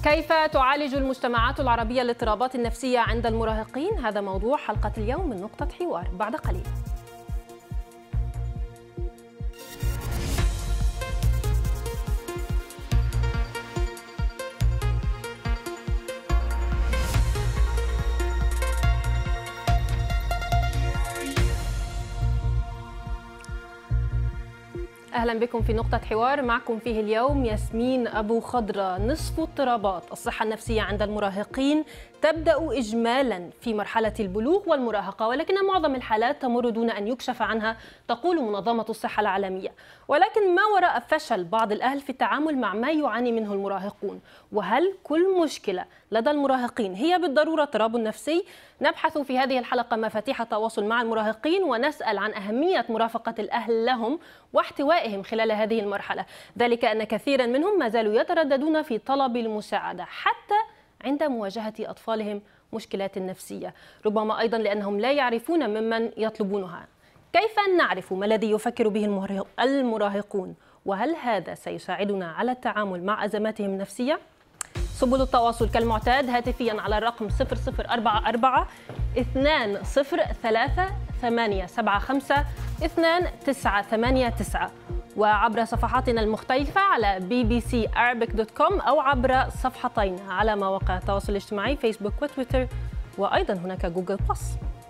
كيف تعالج المجتمعات العربية الاضطرابات النفسية عند المراهقين؟ هذا موضوع حلقة اليوم من نقطة حوار بعد قليل. أهلا بكم في نقطة حوار، معكم فيه اليوم ياسمين أبو خضرة. نصف اضطرابات الصحة النفسية عند المراهقين تبدأ إجمالا في مرحلة البلوغ والمراهقة، ولكن معظم الحالات تمر دون أن يكشف عنها، تقول منظمة الصحة العالمية. ولكن ما وراء فشل بعض الأهل في التعامل مع ما يعاني منه المراهقون؟ وهل كل مشكلة لدى المراهقين هي بالضرورة اضطراب نفسي؟ نبحث في هذه الحلقة مفاتيح التواصل مع المراهقين، ونسأل عن أهمية مرافقة الأهل لهم واحتوائهم خلال هذه المرحلة، ذلك أن كثيرا منهم ما زالوا يترددون في طلب المساعدة حتى عند مواجهة أطفالهم مشكلات نفسية، ربما أيضا لأنهم لا يعرفون ممن يطلبونها. كيف نعرف ما الذي يفكر به المراهقون؟ وهل هذا سيساعدنا على التعامل مع أزماتهم النفسية؟ سبل التواصل كالمعتاد هاتفيا على الرقم 0044 203 875 2989، وعبر صفحاتنا المختلفة على bbcarabic.com أو عبر صفحتين على مواقع التواصل الاجتماعي فيسبوك وتويتر، وأيضا هناك جوجل بلس.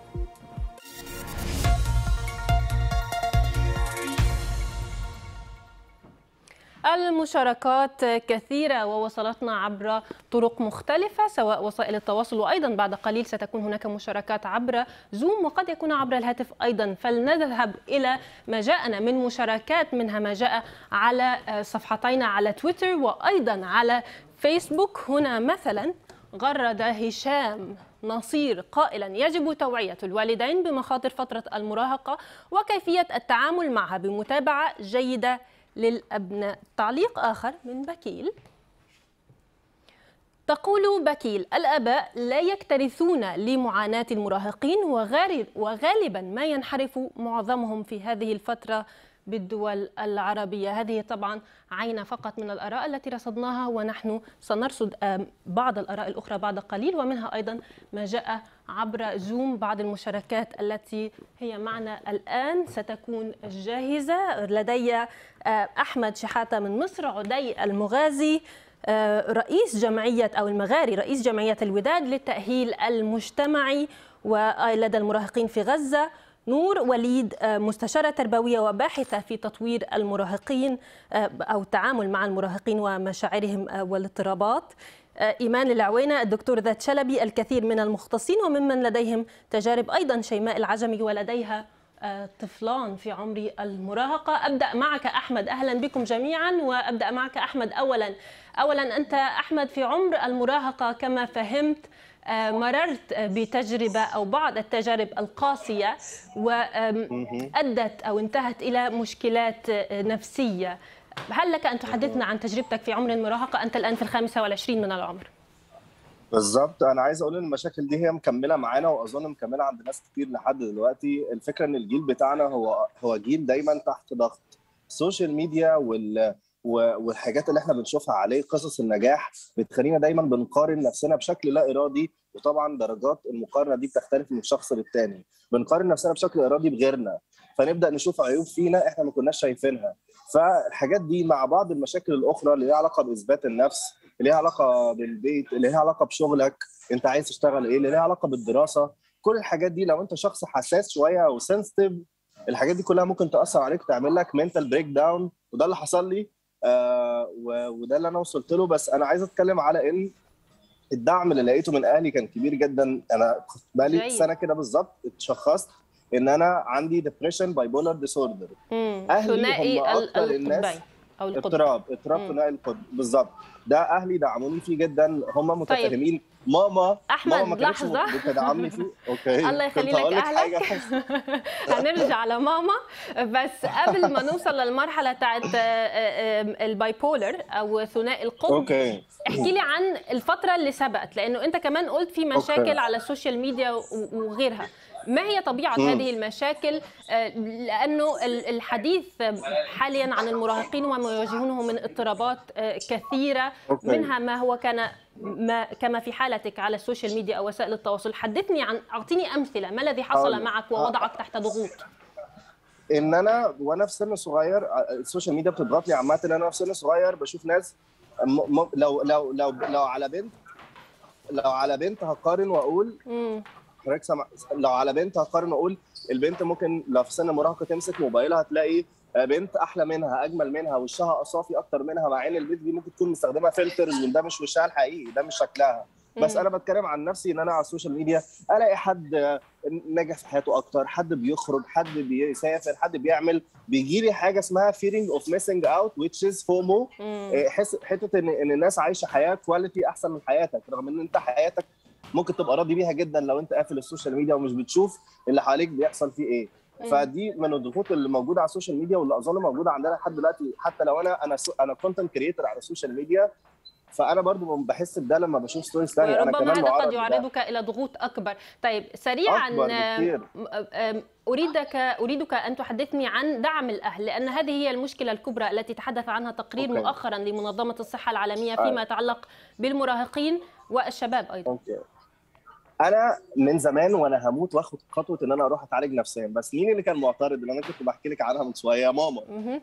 المشاركات كثيرة ووصلتنا عبر طرق مختلفة سواء وسائل التواصل، وأيضا بعد قليل ستكون هناك مشاركات عبر زوم وقد يكون عبر الهاتف أيضا. فلنذهب إلى ما جاءنا من مشاركات، منها ما جاء على صفحتينا على تويتر وأيضا على فيسبوك. هنا مثلا غرد هشام نصير قائلا: يجب توعية الوالدين بمخاطر فترة المراهقة وكيفية التعامل معها بمتابعة جيدة للأبناء. تعليق آخر من بكيل، تقول بكيل: الآباء لا يكترثون لمعاناة المراهقين، وغالبا ما ينحرف معظمهم في هذه الفترة بالدول العربية. هذه طبعا عينة فقط من الآراء التي رصدناها، ونحن سنرصد بعض الآراء الأخرى بعد قليل، ومنها أيضا ما جاء عبر زوم. بعض المشاركات التي هي معنا الآن ستكون جاهزة. لدي أحمد شحاتة من مصر، عدي المغازي رئيس جمعية أو المغاري رئيس جمعية الوداد للتأهيل المجتمعي ولدى المراهقين في غزة، نور وليد مستشارة تربوية وباحثة في تطوير المراهقين أو التعامل مع المراهقين ومشاعرهم والاضطرابات، إيمان العوينة الدكتور ذات شلبي، الكثير من المختصين وممن لديهم تجارب، أيضا شيماء العجمي ولديها طفلان في عمر المراهقة. أبدأ معك أحمد، أهلا بكم جميعا، وأبدأ معك أحمد. أولا أنت أحمد في عمر المراهقة كما فهمت مررت بتجربة أو بعض التجارب القاسية وأدت أو انتهت إلى مشكلات نفسية. هل لك أن تحدثنا عن تجربتك في عمر المراهقة؟ أنت الآن في 25 من العمر. بالظبط، أنا عايز أقول إن المشاكل دي هي مكملة معانا، وأظن مكملة عند ناس كتير لحد دلوقتي. الفكرة إن الجيل بتاعنا هو جيل دايما تحت ضغط السوشيال ميديا والحاجات اللي احنا بنشوفها عليه، قصص النجاح بتخلينا دايما بنقارن نفسنا بشكل لا ارادي، وطبعا درجات المقارنه دي بتختلف من شخص للتاني. بنقارن نفسنا بشكل ارادي بغيرنا، فنبدا نشوف عيوب فينا احنا ما كناش شايفينها. فالحاجات دي مع بعض المشاكل الاخرى اللي ليها علاقه باثبات النفس، اللي ليها علاقه بالبيت، اللي ليها علاقه بشغلك، انت عايز تشتغل ايه، اللي ليها علاقه بالدراسه، كل الحاجات دي لو انت شخص حساس شويه او سنسيتيف، الحاجات دي كلها ممكن تاثر عليك وتعمل لك منتال بريك داون، وده اللي حصل لي. وده اللي انا وصلت له. بس انا عايز اتكلم على ان الدعم اللي لقيته من اهلي كان كبير جدا. انا بقالي سنه كده بالظبط اتشخصت ان انا عندي ديبريشن باي بولر ديسوردر. اهلي هم اكتر الناس او اضطراب ثنائي القطب بالظبط. ده اهلي دعموني فيه جدا، هم متفاهمين. طيب. ماما أحمد لحظة بتدعمني فيه. اوكي، الله يخلي لك اهلك. هنرجع على ماما، بس قبل ما نوصل للمرحله بتاعت الباي بولر او ثنائي القطب، احكي لي عن الفتره اللي سبقت، لانه انت كمان قلت في مشاكل على السوشيال ميديا وغيرها. ما هي طبيعة هذه المشاكل؟ لأنه الحديث حاليا عن المراهقين وما يواجهونه من اضطرابات كثيرة، منها ما هو كان كما في حالتك على السوشيال ميديا أو وسائل التواصل. حدثني أعطيني أمثلة، ما الذي حصل معك ووضعك تحت ضغوط؟ ان انا وانا في سن صغير السوشيال ميديا بتضغط لي عامه. انا في سن صغير بشوف ناس لو على بنت هقارن واقول حضرتك سامع، لو على بنت هقارن واقول البنت ممكن لو في سن مراهقه تمسك موبايلها هتلاقي بنت احلى منها، اجمل منها، وشها صافي اكتر منها، مع ان البنت دي ممكن تكون مستخدمه فلترز وده مش وشها الحقيقي، ده مش شكلها. بس انا بتكلم عن نفسي ان انا على السوشيال ميديا الاقي حد ناجح في حياته اكتر، حد بيخرج، حد بيسافر، حد بيعمل، بيجي لي حاجه اسمها fearing of missing out which is FOMO. حته ان الناس عايشه حياه كواليتي احسن من حياتك، رغم ان انت حياتك ممكن تبقى راضي بيها جدا لو انت قافل السوشيال ميديا ومش بتشوف اللي حواليك بيحصل فيه ايه. فدي من الضغوط اللي موجوده على السوشيال ميديا واللي اظن موجوده عندنا لحد دلوقتي. حتى لو انا كونتنت كريتور على السوشيال ميديا، فانا برضو بحس بده لما بشوف ستوريز ثانيه. انا كمان هذا قد يعرضك الى ضغوط اكبر. طيب سريعا اريدك ان تحدثني عن دعم الاهل، لان هذه هي المشكله الكبرى التي تحدث عنها تقرير مؤخرا لمنظمه الصحه العالميه فيما يتعلق بالمراهقين والشباب ايضا. انا من زمان وانا هموت واخد خطوه ان انا اروح اتعالج نفسيا، بس مين اللي كان معترض؟ اللي انا كنت بحكي لك عنها من شويه، ماما.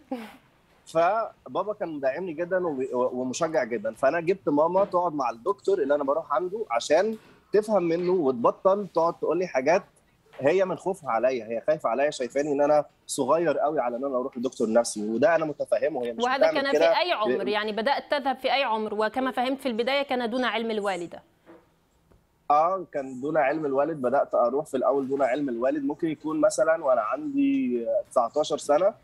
فبابا كان مدعمني جدا ومشجع جدا، فانا جبت ماما تقعد مع الدكتور اللي انا بروح عنده عشان تفهم منه وتبطل تقعد تقول لي حاجات هي من خوفها عليا، هي خايفه عليا، شايفاني ان انا صغير قوي على ان انا اروح لدكتور نفسي، وده انا متفهمه. هي مش وهذا كان في اي عمر؟ يعني بدات تذهب في اي عمر؟ وكما فهمت في البدايه كان دون علم الوالده. كان دون علم الوالد. بدات اروح في الاول دون علم الوالد، ممكن يكون مثلا وانا عندي 19 سنه.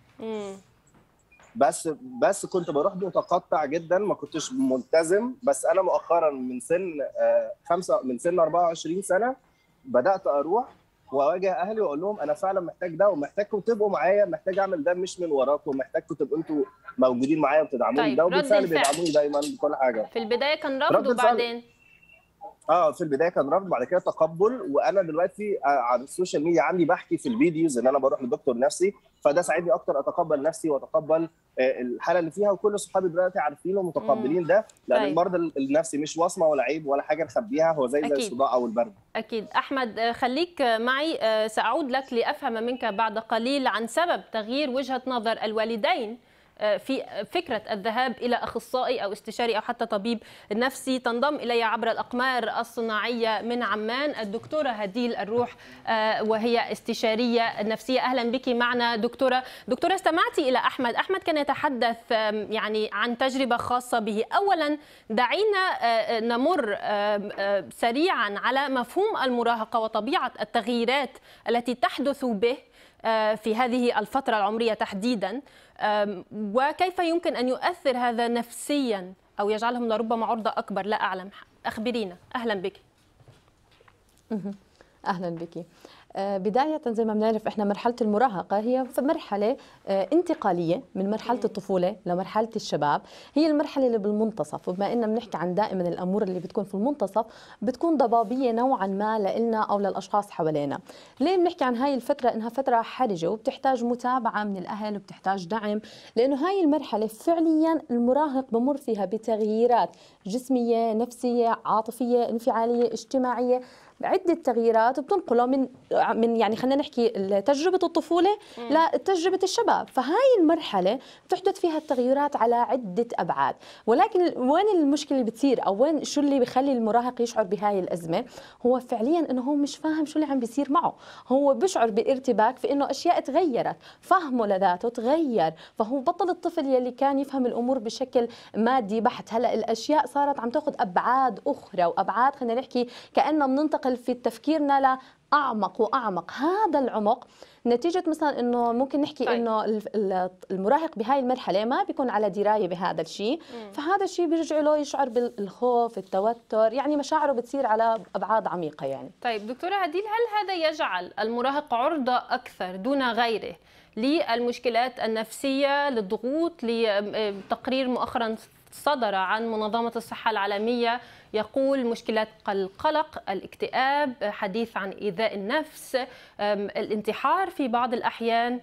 بس كنت بروح متقطع جدا، ما كنتش ملتزم. بس انا مؤخرا من سن 24 سنه بدات اروح واواجه اهلي واقول لهم انا فعلا محتاج ده، ومحتاجكم تبقوا معايا، محتاج اعمل ده مش من وراكم، محتاجكم تبقوا انتوا موجودين معايا وتدعموني. طيب ده وبالفعل بيدعموني دايما بكل حاجه. في البدايه كان رفض وبعدين في البدايه كان رفض، بعد كده تقبل. وانا دلوقتي على السوشيال ميديا عندي بحكي في الفيديوز ان انا بروح لدكتور نفسي، فده ساعدني اكتر اتقبل نفسي واتقبل الحاله اللي فيها. وكل صحابي دلوقتي عارفين ومتقبلين ده، لان المرض النفسي مش وصمه ولا عيب ولا حاجه نخبيها، هو زي الصداع او البرد. اكيد. احمد خليك معي، ساعود لك لافهم منك بعد قليل عن سبب تغيير وجهه نظر الوالدين في فكرة الذهاب إلى أخصائي أو استشاري أو حتى طبيب نفسي. تنضم إلي عبر الأقمار الصناعية من عمان الدكتورة هديل الروح، وهي استشارية نفسية. أهلا بك معنا دكتورة. استمعتي إلى أحمد كان يتحدث يعني عن تجربة خاصة به. أولا دعينا نمر سريعا على مفهوم المراهقة وطبيعة التغييرات التي تحدث به في هذه الفترة العمرية تحديدا، وكيف يمكن أن يؤثر هذا نفسيا أو يجعلهم لربما عرضة أكبر، لا أعلم. أخبرينا. أهلا بك. أهلا بك. بداية زي ما بنعرف احنا مرحلة المراهقة هي مرحلة انتقالية من مرحلة الطفولة لمرحلة الشباب، هي المرحلة اللي بالمنتصف. وبما اننا بنحكي عن دائما الأمور اللي بتكون في المنتصف بتكون ضبابية نوعا ما لنا أو للأشخاص حوالينا. ليه بنحكي عن هاي الفترة؟ إنها فترة حرجة وبتحتاج متابعة من الأهل وبتحتاج دعم، لأنه هاي المرحلة فعليا المراهق بمر فيها بتغييرات جسمية، نفسية، عاطفية، انفعالية، اجتماعية، عدة تغييرات بتنقله من يعني خلينا نحكي تجربة الطفولة لتجربة الشباب. فهاي المرحلة بتحدث فيها التغيرات على عدة أبعاد. ولكن وين المشكلة اللي بتصير أو وين شو اللي بيخلي المراهق يشعر بهاي الأزمة؟ هو فعليا إنه هو مش فاهم شو اللي عم بيصير معه، هو بيشعر بارتباك في إنه أشياء تغيرت، فهمه لذاته تغير، فهو بطل الطفل يلي كان يفهم الأمور بشكل مادي بحت. هلا الأشياء صارت عم تاخذ أبعاد أخرى، وأبعاد خلينا نحكي كأننا بننتقل في تفكيرنا لأعمق وأعمق. هذا العمق نتيجة مثلا إنه ممكن نحكي إنه المراهق بهاي المرحلة ما بيكون على دراية بهذا الشيء، فهذا الشيء بيرجع له يشعر بالخوف، التوتر، يعني مشاعره بتصير على أبعاد عميقة يعني. طيب دكتورة هديل، هل هذا يجعل المراهق عرضة أكثر دون غيره للمشكلات النفسية، للضغوط؟ لتقرير مؤخرا صدر عن منظمة الصحة العالمية يقول مشكلات القلق، الاكتئاب، حديث عن إيذاء النفس، الانتحار في بعض الأحيان.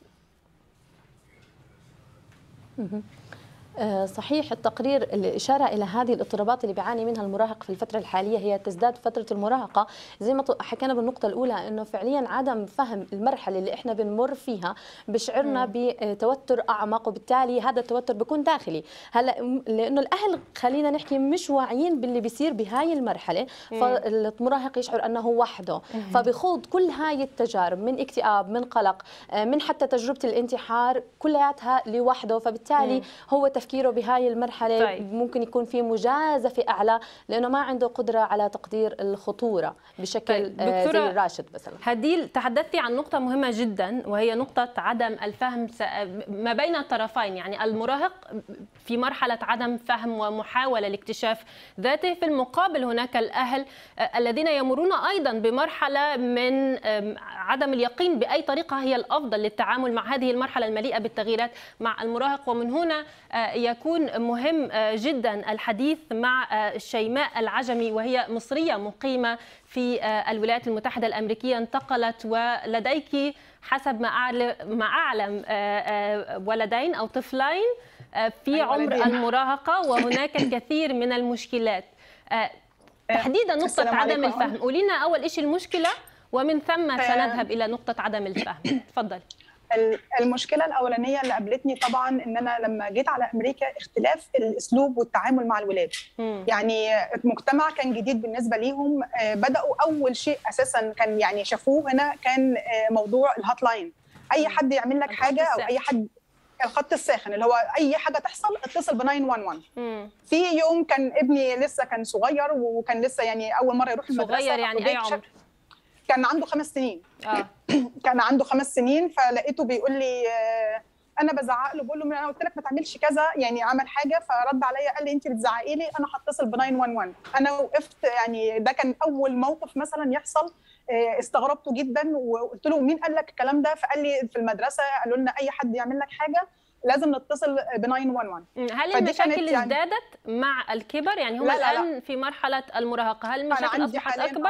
صحيح، التقرير الإشارة إلى هذه الاضطرابات اللي بيعاني منها المراهق في الفترة الحالية هي تزداد فترة المراهقة، زي ما حكينا بالنقطة الأولى إنه فعليا عدم فهم المرحلة اللي إحنا بنمر فيها بشعرنا بتوتر أعمق، وبالتالي هذا التوتر بيكون داخلي. هلا لأنه الأهل خلينا نحكي مش واعيين باللي بيصير بهاي المرحلة، فالمراهق يشعر أنه وحده، فبيخوض كل هاي التجارب من اكتئاب، من قلق، من حتى تجربة الانتحار كلياتها لوحده، فبالتالي هو تفكيره بهاي المرحلة طيب. ممكن يكون في مجازفة أعلى لأنه ما عنده قدرة على تقدير الخطورة بشكل طيب. زي الراشد مثلا. هديل، تحدثتي عن نقطة مهمة جدا وهي نقطة عدم الفهم ما بين الطرفين، يعني المراهق في مرحلة عدم فهم ومحاولة لاكتشاف ذاته، في المقابل هناك الأهل الذين يمرون أيضا بمرحلة من عدم اليقين بأي طريقة هي الأفضل للتعامل مع هذه المرحلة المليئة بالتغييرات مع المراهق. ومن هنا يكون مهم جدا الحديث مع شيماء العجمي، وهي مصرية مقيمة في الولايات المتحدة الأمريكية، انتقلت ولديك حسب ما أعلم ولدين أو طفلين في عمر المراهقة، وهناك الكثير من المشكلات، تحديدا نقطة عدم الفهم. قولينا أول شيء المشكلة ومن ثم سنذهب إلى نقطة عدم الفهم. تفضل. المشكله الاولانيه اللي قابلتني طبعا ان انا لما جيت على امريكا اختلاف الاسلوب والتعامل مع الولاد. يعني المجتمع كان جديد بالنسبه ليهم، بداوا اول شيء اساسا كان يعني شافوه هنا كان موضوع الهوت لاين، اي حد يعمل لك حاجه او اي حد، الخط الساخن اللي هو اي حاجه تحصل اتصل ب 911. في يوم كان ابني لسه كان صغير وكان لسه يعني اول مره يروح المدرسه. صغير يعني اي عمر؟ كان عنده 5 سنين. كان عنده 5 سنين، فلقيته بيقول لي انا بزعق له، بقول له انا قلت لك ما تعملش كذا، يعني عمل حاجه فرد عليا قال لي انت بتزعقي لي، انا هتصل ب 911. انا وقفت، يعني ده كان اول موقف مثلا يحصل، استغربته جدا وقلت له مين قال لك الكلام ده؟ فقال لي في المدرسه قالوا لنا اي حد يعمل لك حاجه لازم نتصل ب 911. هل المشاكل ازدادت مع الكبر؟ يعني هم الان في مرحله المراهقه، هل المشاكل اصبحت اكبر؟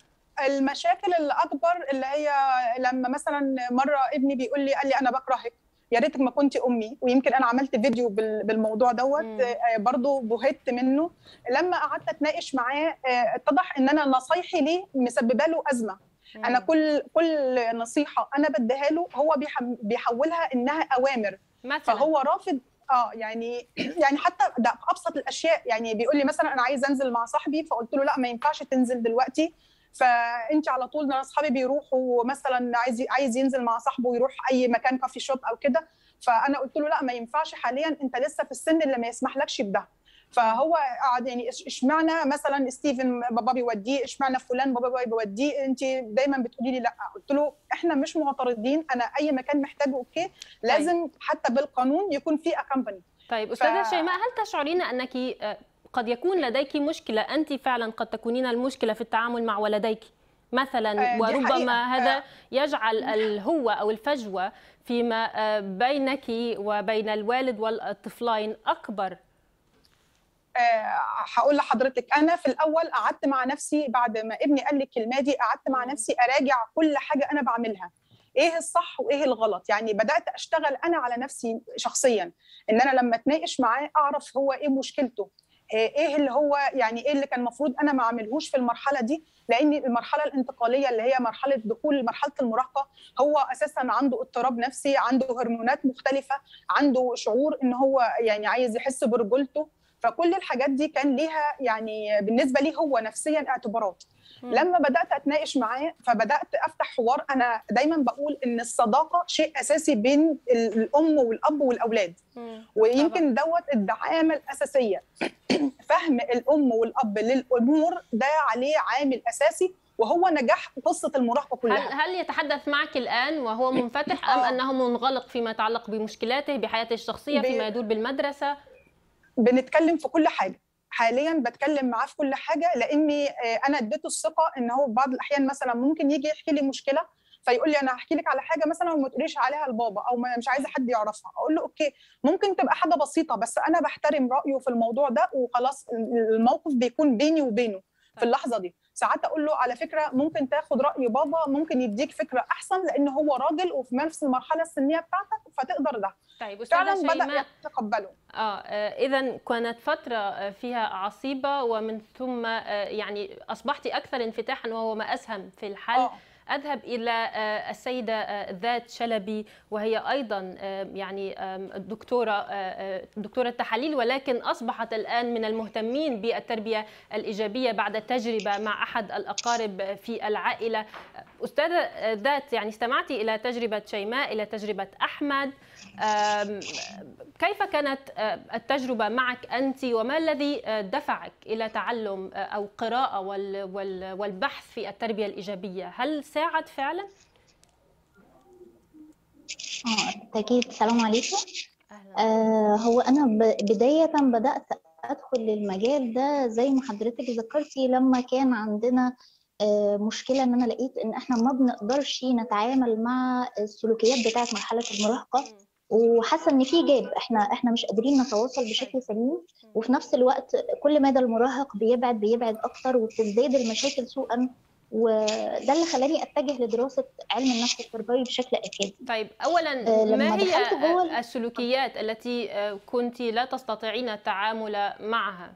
المشاكل الأكبر اللي هي لما مثلا مرة ابني بيقول لي، قال لي أنا بكرهك، يا ريتك ما كنت أمي، ويمكن أنا عملت فيديو بالموضوع دوت، برضو بهت منه. لما قعدت أتناقش معاه اتضح إن أنا نصايحي ليه مسببة له أزمة. أنا كل نصيحة أنا بديها له هو بيحولها إنها أوامر مثلا. فهو رافض. يعني حتى ده أبسط الأشياء، يعني بيقول لي مثلا أنا عايز أنزل مع صاحبي، فقلت له لا ما ينفعش تنزل دلوقتي، فانت على طول انا اصحابي بيروحوا مثلا عايز ينزل مع صاحبه ويروح اي مكان كافي شوب او كده، فانا قلت له لا ما ينفعش حاليا، انت لسه في السن اللي ما يسمحلكش بده. فهو قعد يعني اشمعنى مثلا ستيفن بابا بيوديه، اشمعنى فلان بابا بيوديه، انت دايما بتقولي لي لا. قلت له احنا مش معترضين، انا اي مكان محتاجه اوكي، لازم حتى بالقانون يكون في اكمباني. طيب استاذه شيماء، هل تشعرين انك قد يكون لديك مشكلة، أنت فعلا قد تكونين المشكلة في التعامل مع ولديك مثلا، وربما هذا يجعل الهوة أو الفجوة فيما بينك وبين الوالد والطفلين أكبر؟ هقول لحضرتك، أنا في الأول قعدت مع نفسي بعد ما ابني قال لي الكلمة دي، قعدت مع نفسي أراجع كل حاجة أنا بعملها، ايه الصح وايه الغلط. يعني بدات اشتغل انا على نفسي شخصيا، ان انا لما اتناقش معاه اعرف هو ايه مشكلته، ايه اللي هو يعني ايه اللي كان المفروض انا ما اعملهوش في المرحله دي، لان المرحله الانتقاليه اللي هي مرحله دخول مرحله المراهقه هو اساسا عنده اضطراب نفسي، عنده هرمونات مختلفه، عنده شعور ان هو يعني عايز يحس برجولته، فكل الحاجات دي كان ليها يعني بالنسبه لي هو نفسيا اعتبارات. لما بدات اتناقش معاه فبدات افتح حوار. انا دايما بقول ان الصداقه شيء اساسي بين الام والاب والاولاد، ويمكن دوت الدعامه الاساسيه. فهم الام والاب للامور ده عليه عامل اساسي، وهو نجاح قصه المراهقه كلها. هل يتحدث معك الان وهو منفتح ام انه منغلق فيما يتعلق بمشكلاته بحياته الشخصيه فيما يدور بالمدرسه؟ بنتكلم في كل حاجه حاليا، بتكلم معاه في كل حاجه، لاني انا اديته الثقه ان هو بعض الاحيان مثلا ممكن يجي يحكي لي مشكله، فيقول لي انا هحكي لك على حاجه مثلا وما تقوليش عليها لبابا، او مش عايزه حد يعرفها. اقول له اوكي، ممكن تبقى حاجه بسيطه بس انا بحترم رايه في الموضوع ده وخلاص، الموقف بيكون بيني وبينه في اللحظه دي. ساعات اقول له على فكره ممكن تاخد راي بابا، ممكن يديك فكره احسن لان هو راجل وفي نفس المرحله السنيه بتاعتك فتقدر ده. طيب فعلا أستاذة بدا شيماء، يتقبله. إذا كانت فترة فيها عصيبة، ومن ثم يعني أصبحتي أكثر انفتاحا وهو ما أسهم في الحل. أذهب إلى السيدة ذات شلبي، وهي أيضا يعني دكتورة تحاليل، ولكن أصبحت الآن من المهتمين بالتربية الإيجابية بعد تجربة مع أحد الأقارب في العائلة. أستاذة ذات، يعني استمعتي إلى تجربة شيماء، إلى تجربة أحمد، كيف كانت التجربة معك أنت، وما الذي دفعك إلى تعلم أو قراءة والبحث في التربية الإيجابية؟ هل ساعد فعلا؟ أكيد. السلام عليكم. هو أنا بداية بدأت أدخل للمجال ده زي ما حضرتك ذكرتي، لما كان عندنا مشكلة إن أنا لقيت إن إحنا ما بنقدرش نتعامل مع السلوكيات بتاعة مرحلة المراهقة، وحاسه ان في جاب، احنا مش قادرين نتواصل بشكل سليم، وفي نفس الوقت كل ما ده المراهق بيبعد اكتر وبتزداد المشاكل سوءا، وده اللي خلاني اتجه لدراسه علم النفس التربوي بشكل اكاديمي. طيب اولا، ما هي السلوكيات التي كنت لا تستطيعين التعامل معها؟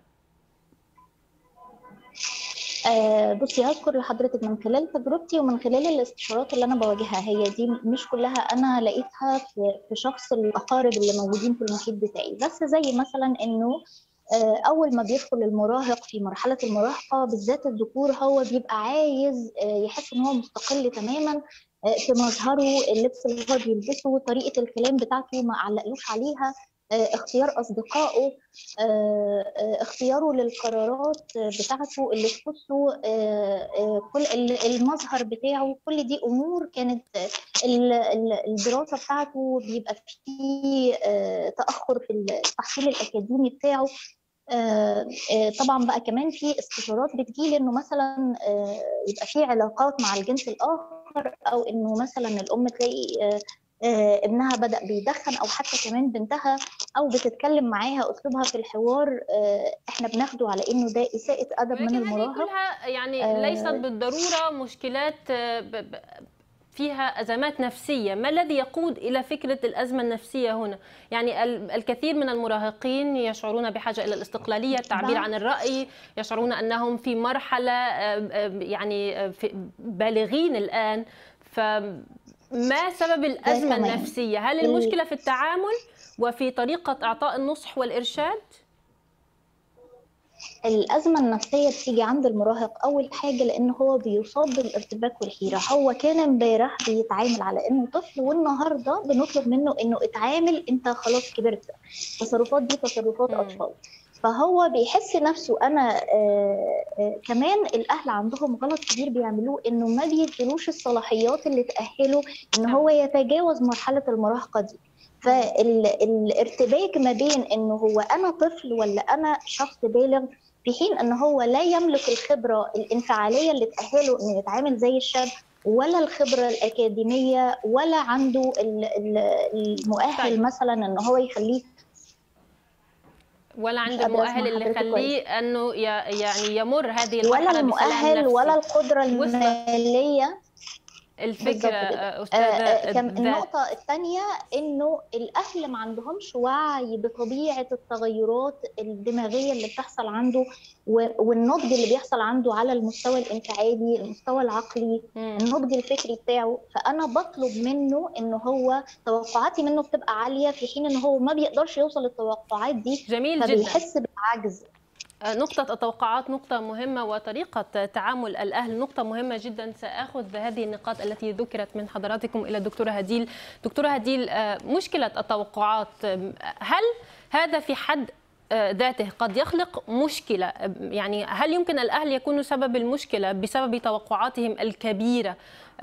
بصي، هذكر لحضرتك من خلال تجربتي ومن خلال الاستشارات اللي انا بواجهها، هي دي مش كلها انا لقيتها في شخص الاقارب اللي موجودين في المحيط بتاعي، بس زي مثلا انه اول ما بيدخل المراهق في مرحله المراهقه بالذات الذكور، هو بيبقى عايز يحس ان هو مستقل تماما في مظهره، اللبس اللي هو بيلبسه، طريقه الكلام بتاعته ما علقلوش عليها، اختيار أصدقائه، اختياره للقرارات بتاعته اللي تخصه، كل المظهر بتاعه، كل دي أمور كانت الدراسة بتاعته بيبقى فيه تأخر في التحصيل الأكاديمي بتاعه. طبعا بقى كمان في استشارات بتجيلي انه مثلا يبقى في علاقات مع الجنس الآخر، او انه مثلا الأم تلاقي ابنها بدأ بيدخن، او حتى كمان بنتها، او بتتكلم معاها اسلوبها في الحوار احنا بناخده على انه ده اساءة ادب من المراهق. هذه كلها يعني ليست بالضرورة مشكلات فيها أزمات نفسية. ما الذي يقود إلى فكرة الأزمة النفسية هنا؟ يعني الكثير من المراهقين يشعرون بحاجة إلى الاستقلالية، التعبير عن الرأي، يشعرون أنهم في مرحلة يعني بالغين الآن. ما سبب الأزمة النفسية؟ هل المشكلة في التعامل وفي طريقة إعطاء النصح والإرشاد؟ الأزمة النفسية بتيجي عند المراهق أول حاجة لأنه هو بيصاب بالارتباك والحيرة. هو كان امبارح بيتعامل على إنه طفل، والنهاردة بنطلب منه إنه اتعامل، أنت خلاص كبرت، التصرفات دي تصرفات أطفال. فهو بيحس نفسه أنا كمان الأهل عندهم غلط كبير بيعملوه، إنه ما بيديلوش الصلاحيات اللي تأهله إن هو يتجاوز مرحلة المراهقة دي. فالارتباك ما بين إنه هو أنا طفل ولا أنا شخص بالغ، في حين إنه هو لا يملك الخبرة الانفعالية اللي تأهله إنه يتعامل زي الشاب، ولا الخبرة الأكاديمية، ولا عنده المؤهل مثلا إنه هو يخليه، ولا عنده المؤهل اللي يخليه انه يعني يمر هذه المرحله ولا المؤهل ولا القدره الماليه. الفكره استاذه النقطه الثانيه انه الاهل ما عندهمش وعي بطبيعه التغيرات الدماغيه اللي بتحصل عنده، والنضج اللي بيحصل عنده على المستوى الانفعالي، المستوى العقلي، النضج الفكري بتاعه. فانا بطلب منه انه هو توقعاتي منه بتبقى عاليه، في حين انه هو ما بيقدرش يوصل للتوقعات دي. جميل فبيحس بالعجز. نقطة التوقعات نقطة مهمة، وطريقة تعامل الأهل نقطة مهمة جدا. سأخذ هذه النقاط التي ذكرت من حضراتكم إلى الدكتورة هديل. دكتورة هديل، مشكلة التوقعات، هل هذا في حد ذاته قد يخلق مشكلة؟ يعني هل يمكن الأهل يكونوا سبب المشكلة بسبب توقعاتهم الكبيرة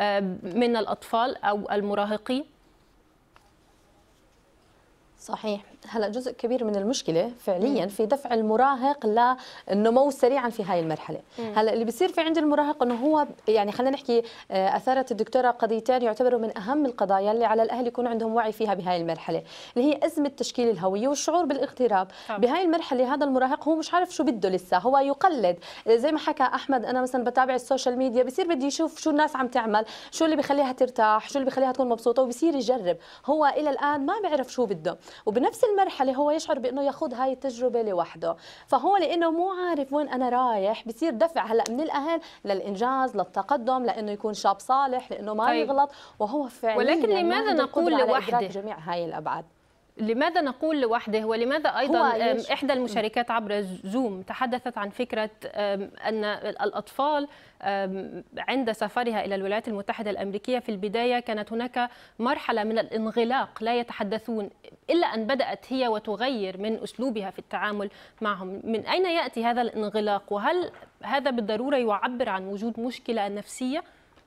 من الأطفال أو المراهقين؟ صحيح. هلا جزء كبير من المشكله فعليا في دفع المراهق للنمو سريعا في هاي المرحله. هلا اللي بيصير في عند المراهق انه هو يعني خلينا نحكي اثارت الدكتوره قضيتين يعتبروا من اهم القضايا اللي على الاهل يكون عندهم وعي فيها بهاي المرحله، اللي هي ازمه تشكيل الهويه والشعور بالاغتراب. بهاي المرحله هذا المراهق هو مش عارف شو بده لسه، هو يقلد زي ما حكى احمد. انا مثلا بتابع السوشيال ميديا، بصير بدي يشوف شو الناس عم تعمل، شو اللي بخليها ترتاح، شو اللي بخليها تكون مبسوطه، وبصير يجرب. هو الى الان ما بيعرف شو بده، وبنفس المرحله هو يشعر بانه ياخذ هاي التجربه لوحده. فهو لانه مو عارف وين انا رايح بصير دفع هلا من الاهل للانجاز للتقدم، لانه يكون شاب صالح، لانه ما يغلط، وهو فعليا ولكن لماذا نقول لوحده جميع هاي الابعاد؟ لماذا نقول لوحده؟ ولماذا أيضا إحدى المشاركات عبر زوم تحدثت عن فكرة أن الأطفال عند سفرها إلى الولايات المتحدة الأمريكية في البداية كانت هناك مرحلة من الانغلاق، لا يتحدثون، إلا أن بدأت هي وتغير من أسلوبها في التعامل معهم. من أين يأتي هذا الانغلاق؟ وهل هذا بالضرورة يعبر عن وجود مشكلة نفسية؟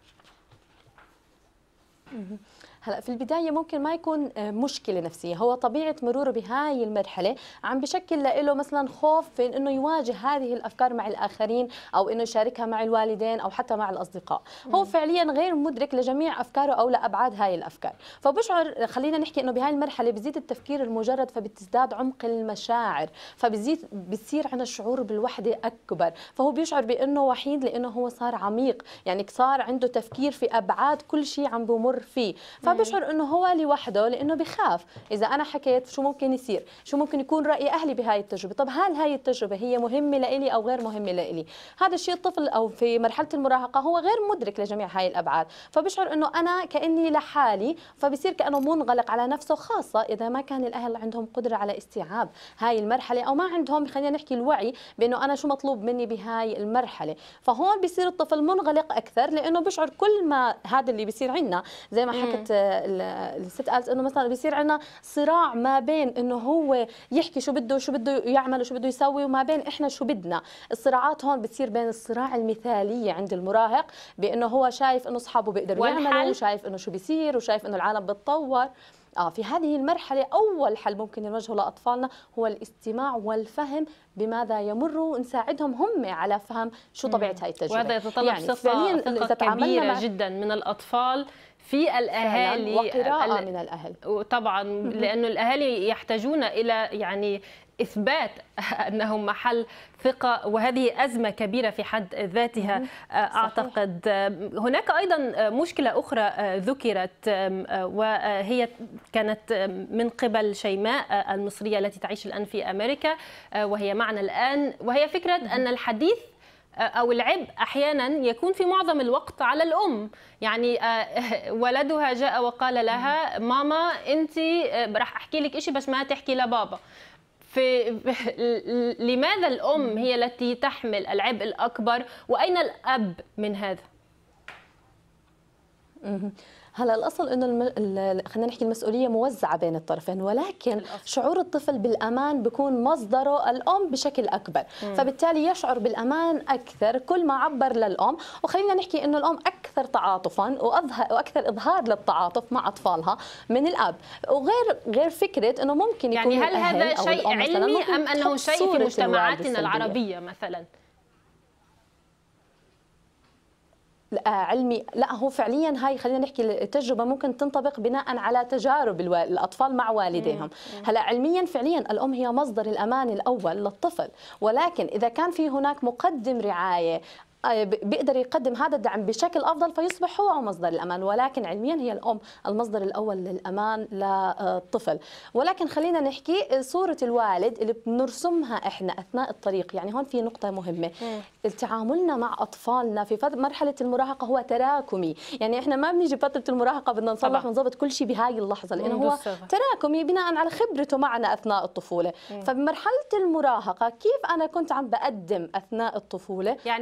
هلا في البدايه ممكن ما يكون مشكله نفسيه، هو طبيعه مروره بهاي المرحله عم بشكل له مثلا خوف في انه يواجه هذه الافكار مع الاخرين، او انه يشاركها مع الوالدين او حتى مع الاصدقاء. هو فعليا غير مدرك لجميع افكاره او لابعاد هاي الافكار، فبشعر خلينا نحكي انه بهاي المرحله بزيد التفكير المجرد، فبتزداد عمق المشاعر، بتصير عنده الشعور بالوحده اكبر، فهو بيشعر بانه وحيد لانه هو صار عميق، يعني صار عنده تفكير في ابعاد كل شيء عم بمر فيه. بشعر انه هو لوحده لانه بخاف اذا انا حكيت شو ممكن يصير، شو ممكن يكون راي اهلي بهاي التجربه، طب هل هاي التجربه هي مهمه لإلي او غير مهمه لإلي؟ هذا الشيء الطفل او في مرحله المراهقه هو غير مدرك لجميع هاي الابعاد، فبشعر انه انا كاني لحالي، فبصير كانه منغلق على نفسه، خاصه اذا ما كان الاهل عندهم قدره على استيعاب هاي المرحله، او ما عندهم خلينا نحكي الوعي بانه انا شو مطلوب مني بهاي المرحله. فهون بصير الطفل منغلق اكثر، لانه بشعر كل ما هذا اللي بصير عندنا زي ما حكت الست قالت انه مثلا بيصير عندنا صراع ما بين انه هو يحكي شو بده يعمل وشو بده يسوي، وما بين احنا شو بدنا. الصراعات هون بتصير بين الصراع المثاليه عند المراهق بانه هو شايف انه اصحابه بيقدروا يعملوا، وشايف انه شو بيصير، وشايف انه العالم بتطور. في هذه المرحلة أول حل ممكن نوجهه لأطفالنا هو الاستماع والفهم بماذا يمروا، ونساعدهم هم على فهم شو طبيعة هاي التجربة. وهذا يتطلب ثقة كبيرة جدا من الأطفال في الأهالي وقراءة من الأهل. وطبعا لأنه الأهالي يحتاجون إلى يعني إثبات أنهم محل ثقة، وهذه أزمة كبيرة في حد ذاتها. أعتقد هناك أيضا مشكلة أخرى ذكرت، وهي كانت من قبل شيماء المصرية التي تعيش الآن في أمريكا وهي معنا الآن، وهي فكرة أن الحديث أو العبء أحيانا يكون في معظم الوقت على الأم. يعني ولدها جاء وقال لها ماما أنت راح أحكي لك إشي بس ما تحكي لبابا. لماذا الأم هي التي تحمل العبء الأكبر، وأين الأب من هذا؟ هلا الاصل انه خلينا نحكي المسؤوليه موزعه بين الطرفين، ولكن شعور الطفل بالامان بيكون مصدره الام بشكل اكبر، فبالتالي يشعر بالامان اكثر كل ما عبر للام. وخلينا نحكي انه الام اكثر تعاطفا واكثر اظهار للتعاطف مع اطفالها من الاب، وغير فكره انه ممكن يكون يعني هل هذا شيء علمي ام انه شيء في مجتمعاتنا العربيه مثلا؟ علمي، لا هو فعليا هاي خلينا نحكي التجربه ممكن تنطبق بناء على تجارب الاطفال مع والديهم. هلا علميا فعليا الام هي مصدر الامان الاول للطفل، ولكن اذا كان في هناك مقدم رعايه بيقدر يقدم هذا الدعم بشكل افضل فيصبح هو مصدر الامان، ولكن علميا هي الام المصدر الاول للامان للطفل. ولكن خلينا نحكي صوره الوالد اللي بنرسمها احنا اثناء الطريق. يعني هون في نقطه مهمه، تعاملنا مع اطفالنا في مرحله المراهقه هو تراكمي. يعني احنا ما بنيجي فتره المراهقه بدنا نصلح ونظبط كل شيء بهاي اللحظه، لانه هو تراكمي بناء على خبرته معنا اثناء الطفوله. فبمرحله المراهقه كيف انا كنت عم بقدم اثناء الطفوله يعني هو كسب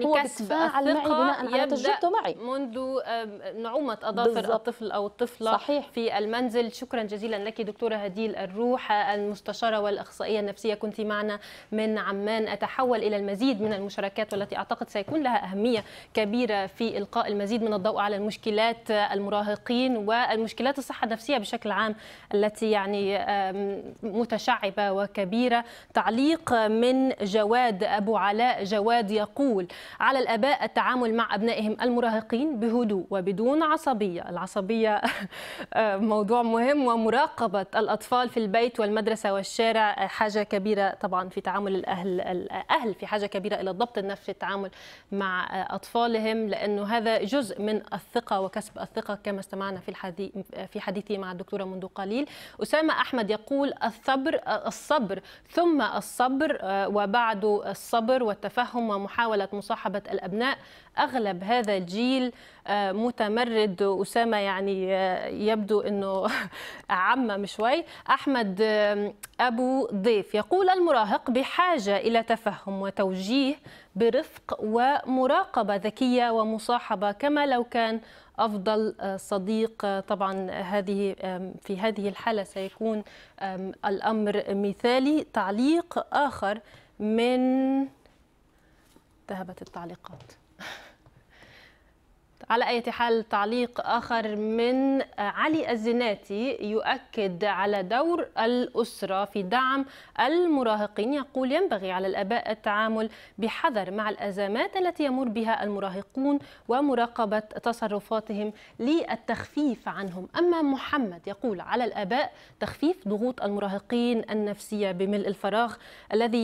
يتفاعل معي بناء على تجربته معي منذ نعومة أظافر الطفل أو الطفلة صحيح. في المنزل. شكرا جزيلا لك دكتورة هديل الروح، المستشارة والأخصائية النفسية، كنت معنا من عمان. أتحول إلى المزيد من المشاركات والتي أعتقد سيكون لها أهمية كبيرة في إلقاء المزيد من الضوء على المشكلات المراهقين والمشكلات الصحة النفسية بشكل عام التي يعني متشعبة وكبيرة. تعليق من جواد أبو علاء. جواد يقول: على الآباء التعامل مع أبنائهم المراهقين بهدوء وبدون عصبية. العصبية موضوع مهم، ومراقبة الأطفال في البيت والمدرسة والشارع حاجة كبيرة طبعا في تعامل الأهل في حاجة كبيرة إلى الضبط النفسي في التعامل مع أطفالهم، لأنه هذا جزء من الثقة وكسب الثقة كما استمعنا في حديثي مع الدكتورة منذ قليل. أسامة أحمد يقول: الصبر ثم الصبر وبعد الصبر والتفهم ومحاولة مصاحبة الأبناء. أغلب هذا الجيل متمرد. أسامة يعني يبدو أنه عمم شوي. أحمد أبو ضيف يقول: المراهق بحاجة إلى تفهم وتوجيه برفق ومراقبة ذكية ومصاحبة كما لو كان أفضل صديق. طبعا في هذه الحالة سيكون الأمر مثالي. تعليق آخر من ذهبت التعليقات. على أي حال تعليق آخر من علي الزناتي يؤكد على دور الأسرة في دعم المراهقين. يقول: ينبغي على الآباء التعامل بحذر مع الأزمات التي يمر بها المراهقون ومراقبة تصرفاتهم للتخفيف عنهم. أما محمد يقول: على الآباء تخفيف ضغوط المراهقين النفسية بملء الفراغ الذي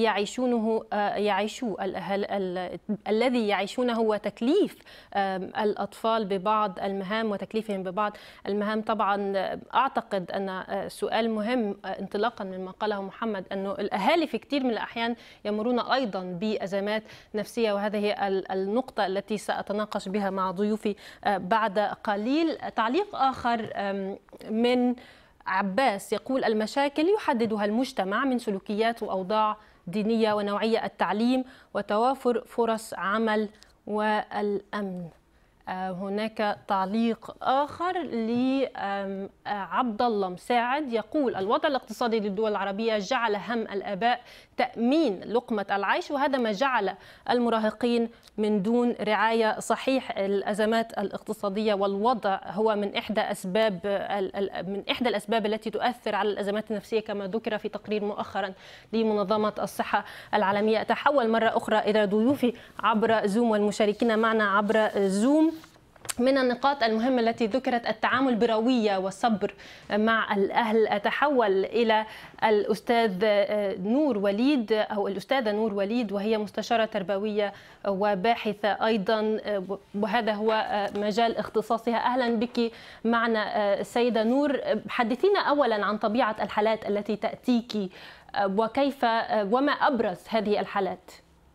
يعيشونه وتكليف الأطفال ببعض المهام وتكليفهم ببعض المهام. طبعا أعتقد أن سؤال مهم انطلاقا مما قاله محمد، أنه الأهالي في كثير من الأحيان يمرون أيضا بأزمات نفسية، وهذه النقطة التي سأتناقش بها مع ضيوفي بعد قليل. تعليق آخر من عباس يقول: المشاكل يحددها المجتمع من سلوكيات وأوضاع دينية ونوعية التعليم وتوافر فرص عمل والأمن. هناك تعليق آخر لعبد الله مساعد يقول: الوضع الاقتصادي للدول العربية جعل هم الآباء تأمين لقمة العيش، وهذا ما جعل المراهقين من دون رعاية. صحيح، الأزمات الاقتصادية والوضع هو من إحدى الأسباب التي تؤثر على الأزمات النفسية كما ذكر في تقرير مؤخرا لمنظمة الصحة العالمية. أتحول مرة أخرى إلى ضيوفي عبر زوم والمشاركين معنا عبر زوم. من النقاط المهمة التي ذكرت التعامل بروية وصبر مع الأهل. أتحول إلى الأستاذة نور وليد وهي مستشارة تربوية وباحثة أيضا، وهذا هو مجال اختصاصها. أهلا بك معنا السيدة نور. حدثينا أولا عن طبيعة الحالات التي تأتيك وما أبرز هذه الحالات.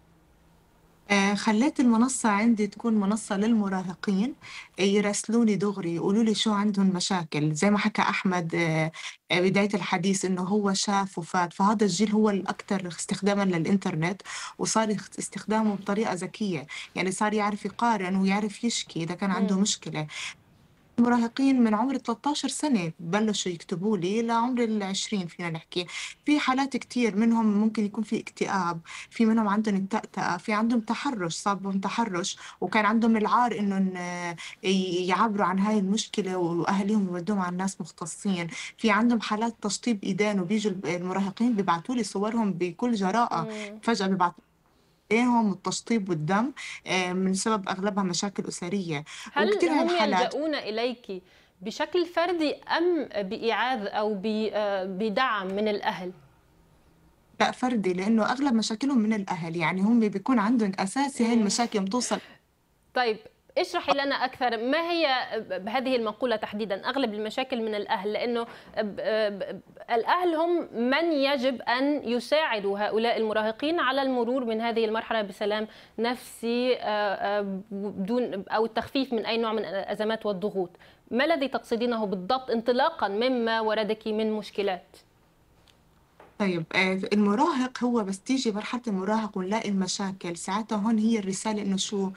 خليت المنصة عندي تكون منصة للمراهقين، يراسلوني دغري يقولوا لي شو عندهم مشاكل، زي ما حكى أحمد بداية الحديث إنه هو شاف وفات. فهذا الجيل هو الأكثر استخداما للإنترنت، وصار استخدامه بطريقة ذكية، يعني صار يعرف يقارن ويعرف يشكي إذا كان عنده مشكلة. المراهقين من عمر 13 سنة بلشوا يكتبوا لي لعمر 20 فينا نحكي. في حالات كتير منهم ممكن يكون في اكتئاب، في منهم عندهم التأتأة، في عندهم تحرش، صابهم تحرش وكان عندهم العار إنهم يعبروا عن هاي المشكلة وأهليهم يودوهم على الناس مختصين. في عندهم حالات تشطيب إيدين، وبيجوا المراهقين بيبعتوا لي صورهم بكل جراءة، فجأة بيبعتوا ايهم والتشطيب والدم من سبب اغلبها مشاكل اسريه. هل هم يلجؤون اليك بشكل فردي ام بايعاظ او بدعم من الاهل؟ لا، فردي، لانه اغلب مشاكلهم من الاهل، يعني هم بيكون عندهم اساسي هاي المشاكل بتوصل. طيب اشرحي لنا أكثر، ما هي هذه المقولة تحديدا أغلب المشاكل من الأهل؟ لأنه الأهل هم من يجب أن يساعدوا هؤلاء المراهقين على المرور من هذه المرحلة بسلام نفسي بدون أو التخفيف من أي نوع من الأزمات والضغوط. ما الذي تقصدينه بالضبط انطلاقا مما وردك من مشكلات؟ طيب المراهق هو بس تيجي مرحلة المراهق ونلاقي المشاكل، ساعتها هون هي الرسالة إنه شو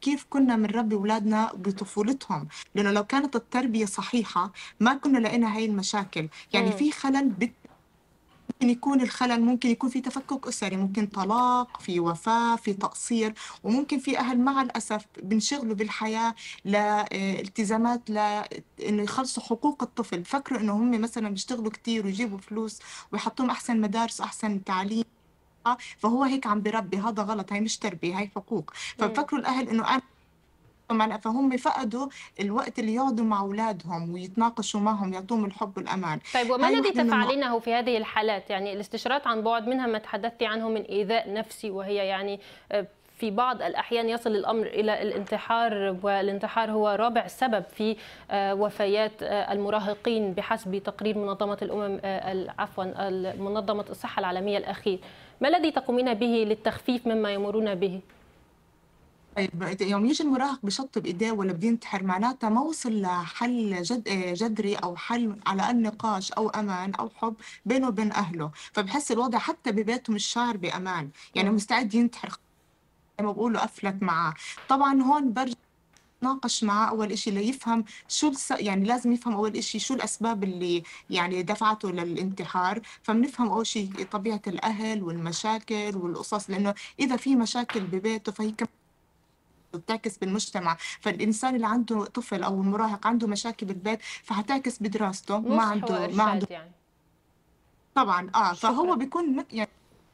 كيف كنا بنربي أولادنا بطفولتهم، لأنه لو كانت التربية صحيحة ما كنا لقينا هاي المشاكل. يعني في خلل ممكن يكون الخلل، ممكن يكون في تفكك أسري، ممكن طلاق، في وفاة، في تقصير، وممكن في أهل مع الأسف بنشغلوا بالحياة لالتزامات لإنه يخلصوا حقوق الطفل، فكروا إنه هم مثلا بيشتغلوا كتير ويجيبوا فلوس ويحطوهم أحسن مدارس وأحسن تعليم، فهو هيك عم بربي. هذا غلط، هاي مش تربية، هاي حقوق. ففكروا الأهل إنه فهم فقدوا الوقت اللي يقعدوا مع أولادهم ويتناقشوا معهم، يعطوهم الحب والأمان. طيب وما هاي الذي وحدة من تفعلينه في هذه الحالات؟ يعني الاستشارات عن بعد منها ما تحدثت عنه من إيذاء نفسي، وهي يعني في بعض الأحيان يصل الأمر إلى الانتحار، والانتحار هو رابع سبب في وفيات المراهقين بحسب تقرير منظمة الأمم منظمة الصحة العالمية الأخير. ما الذي تقومين به للتخفيف مما يمرون به؟ طيب يوم يجي المراهق بشطب ايديه ولا بينتحر، معناتها ما وصل لحل جذري او حل على النقاش او امان او حب بينه وبين اهله، فبحس الوضع حتى ببيته مش شاعر بامان، يعني مستعد ينتحر زي ما بقولوا افلت معاه. طبعا هون برجع ناقش معاه اول إشي ليفهم شو يعني لازم يفهم اول إشي شو الاسباب اللي يعني دفعته للانتحار، فبنفهم اول شيء طبيعة الاهل والمشاكل والقصص، لانه اذا في مشاكل ببيته فهي بتعكس بالمجتمع. فالإنسان اللي عنده طفل أو المراهق عنده مشاكل بالبيت فهتعكس بدراسته، ما عنده يعني. طبعا فهو بيكون يعني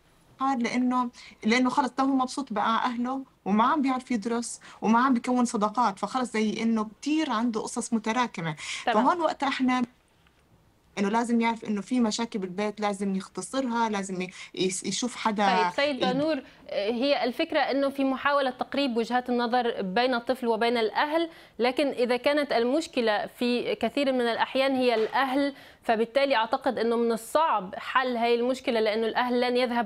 لأنه خلص هو مبسوط مع أهله وما عم بيعرف يدرس وما عم بيكون صداقات، فخلص زي إنه كتير عنده قصص متراكمة. فهون وقتها إحنا انه لازم يعرف انه في مشاكل بالبيت لازم يختصرها، لازم يشوف حدا. طيب سيدة نور، هي الفكرة انه في محاولة تقريب وجهات النظر بين الطفل وبين الاهل، لكن اذا كانت المشكلة في كثير من الاحيان هي الاهل، فبالتالي اعتقد انه من الصعب حل هذه المشكلة، لانه الاهل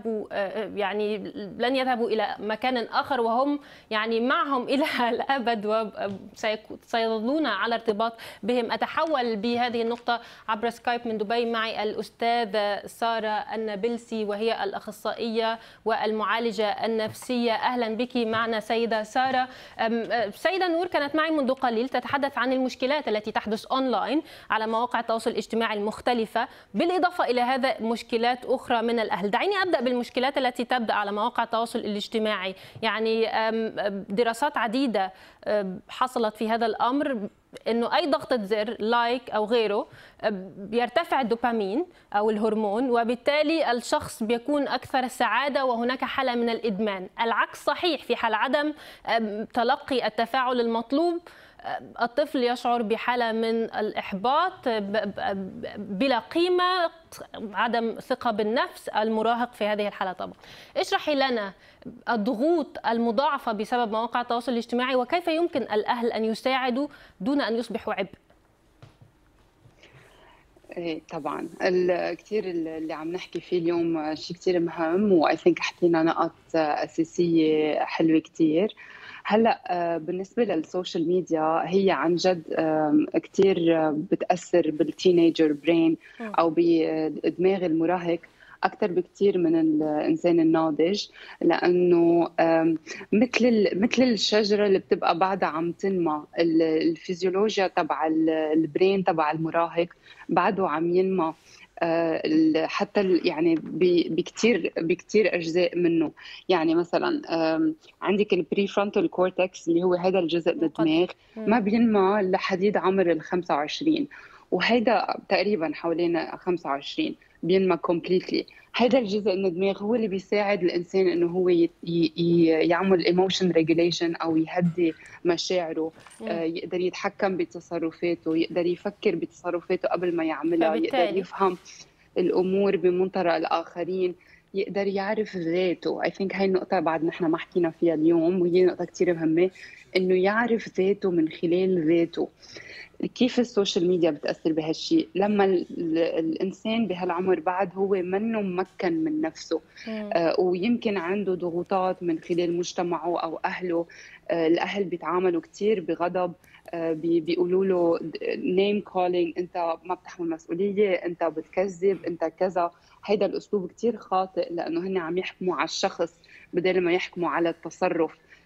لن يذهبوا الى مكان اخر، وهم يعني معهم الى الابد وسيظلون على ارتباط بهم. اتحول بهذه النقطة عبر سكايب من دبي معي الأستاذة سارة النابلسي، وهي الأخصائية والمعالجة النفسية. أهلا بك معنا سيدة سارة. سيدة نور كانت معي منذ قليل تتحدث عن المشكلات التي تحدث أونلاين على مواقع التواصل الاجتماعي المختلفة، بالإضافة إلى هذا مشكلات أخرى من الأهل. دعيني أبدأ بالمشكلات التي تبدأ على مواقع التواصل الاجتماعي. يعني دراسات عديدة حصلت في هذا الأمر، انه اي ضغطه زر لايك او غيره بيرتفع الدوبامين او الهرمون، وبالتالي الشخص بيكون اكثر سعاده، وهناك حاله من الادمان. العكس صحيح، في حال عدم تلقي التفاعل المطلوب الطفل يشعر بحاله من الاحباط، بلا قيمه، عدم ثقه بالنفس. المراهق في هذه الحاله طبعا. اشرحي لنا الضغوط المضاعفه بسبب مواقع التواصل الاجتماعي، وكيف يمكن الاهل ان يساعدوا دون ان يصبحوا عبء. طبعا كثير اللي عم نحكي فيه اليوم شيء كثير مهم، واي ثينك حكينا نقط اساسيه حلوه كثير. هلا بالنسبه للسوشيال ميديا هي عن جد كثير بتاثر بالتينيجر برين او بدماغ المراهق اكثر بكثير من الانسان الناضج، لانه مثل الشجره اللي بتبقى بعدها عم تنمى، الفيزيولوجيا تبع البرين تبع المراهق بعده عم ينمى، حتى يعني بكثير اجزاء منه. يعني مثلا عندك البري فرونتال كورتكس اللي هو هذا الجزء من الدماغ ما بينمى لحديد عمر ال25، وهيدا تقريبا حوالين 25 بينمى كومبليتلي. هذا الجزء من الدماغ هو اللي بيساعد الانسان انه هو يعمل ايموشن ريجوليشن او يهدي مشاعره، يقدر يتحكم بتصرفاته، يقدر يفكر بتصرفاته قبل ما يعملها، يقدر يفهم الامور بمنطلق الاخرين، يقدر يعرف ذاته. اي ثينك هاي النقطه بعد نحن ما حكينا فيها اليوم، وهي نقطه كثير مهمه، انه يعرف ذاته من خلال ذاته. كيف السوشيال ميديا بتأثر بهالشيء؟ لما الإنسان بهالعمر بعد هو منه ممكن من نفسه، ويمكن عنده ضغوطات من خلال مجتمعه أو أهله. الأهل بيتعاملوا كتير بغضب، بيقولوا له name calling، أنت ما بتحمل مسؤولية، أنت بتكذب، أنت كذا. هيدا الأسلوب كتير خاطئ، لأنه هن عم يحكموا على الشخص بدل ما يحكموا على التصرف.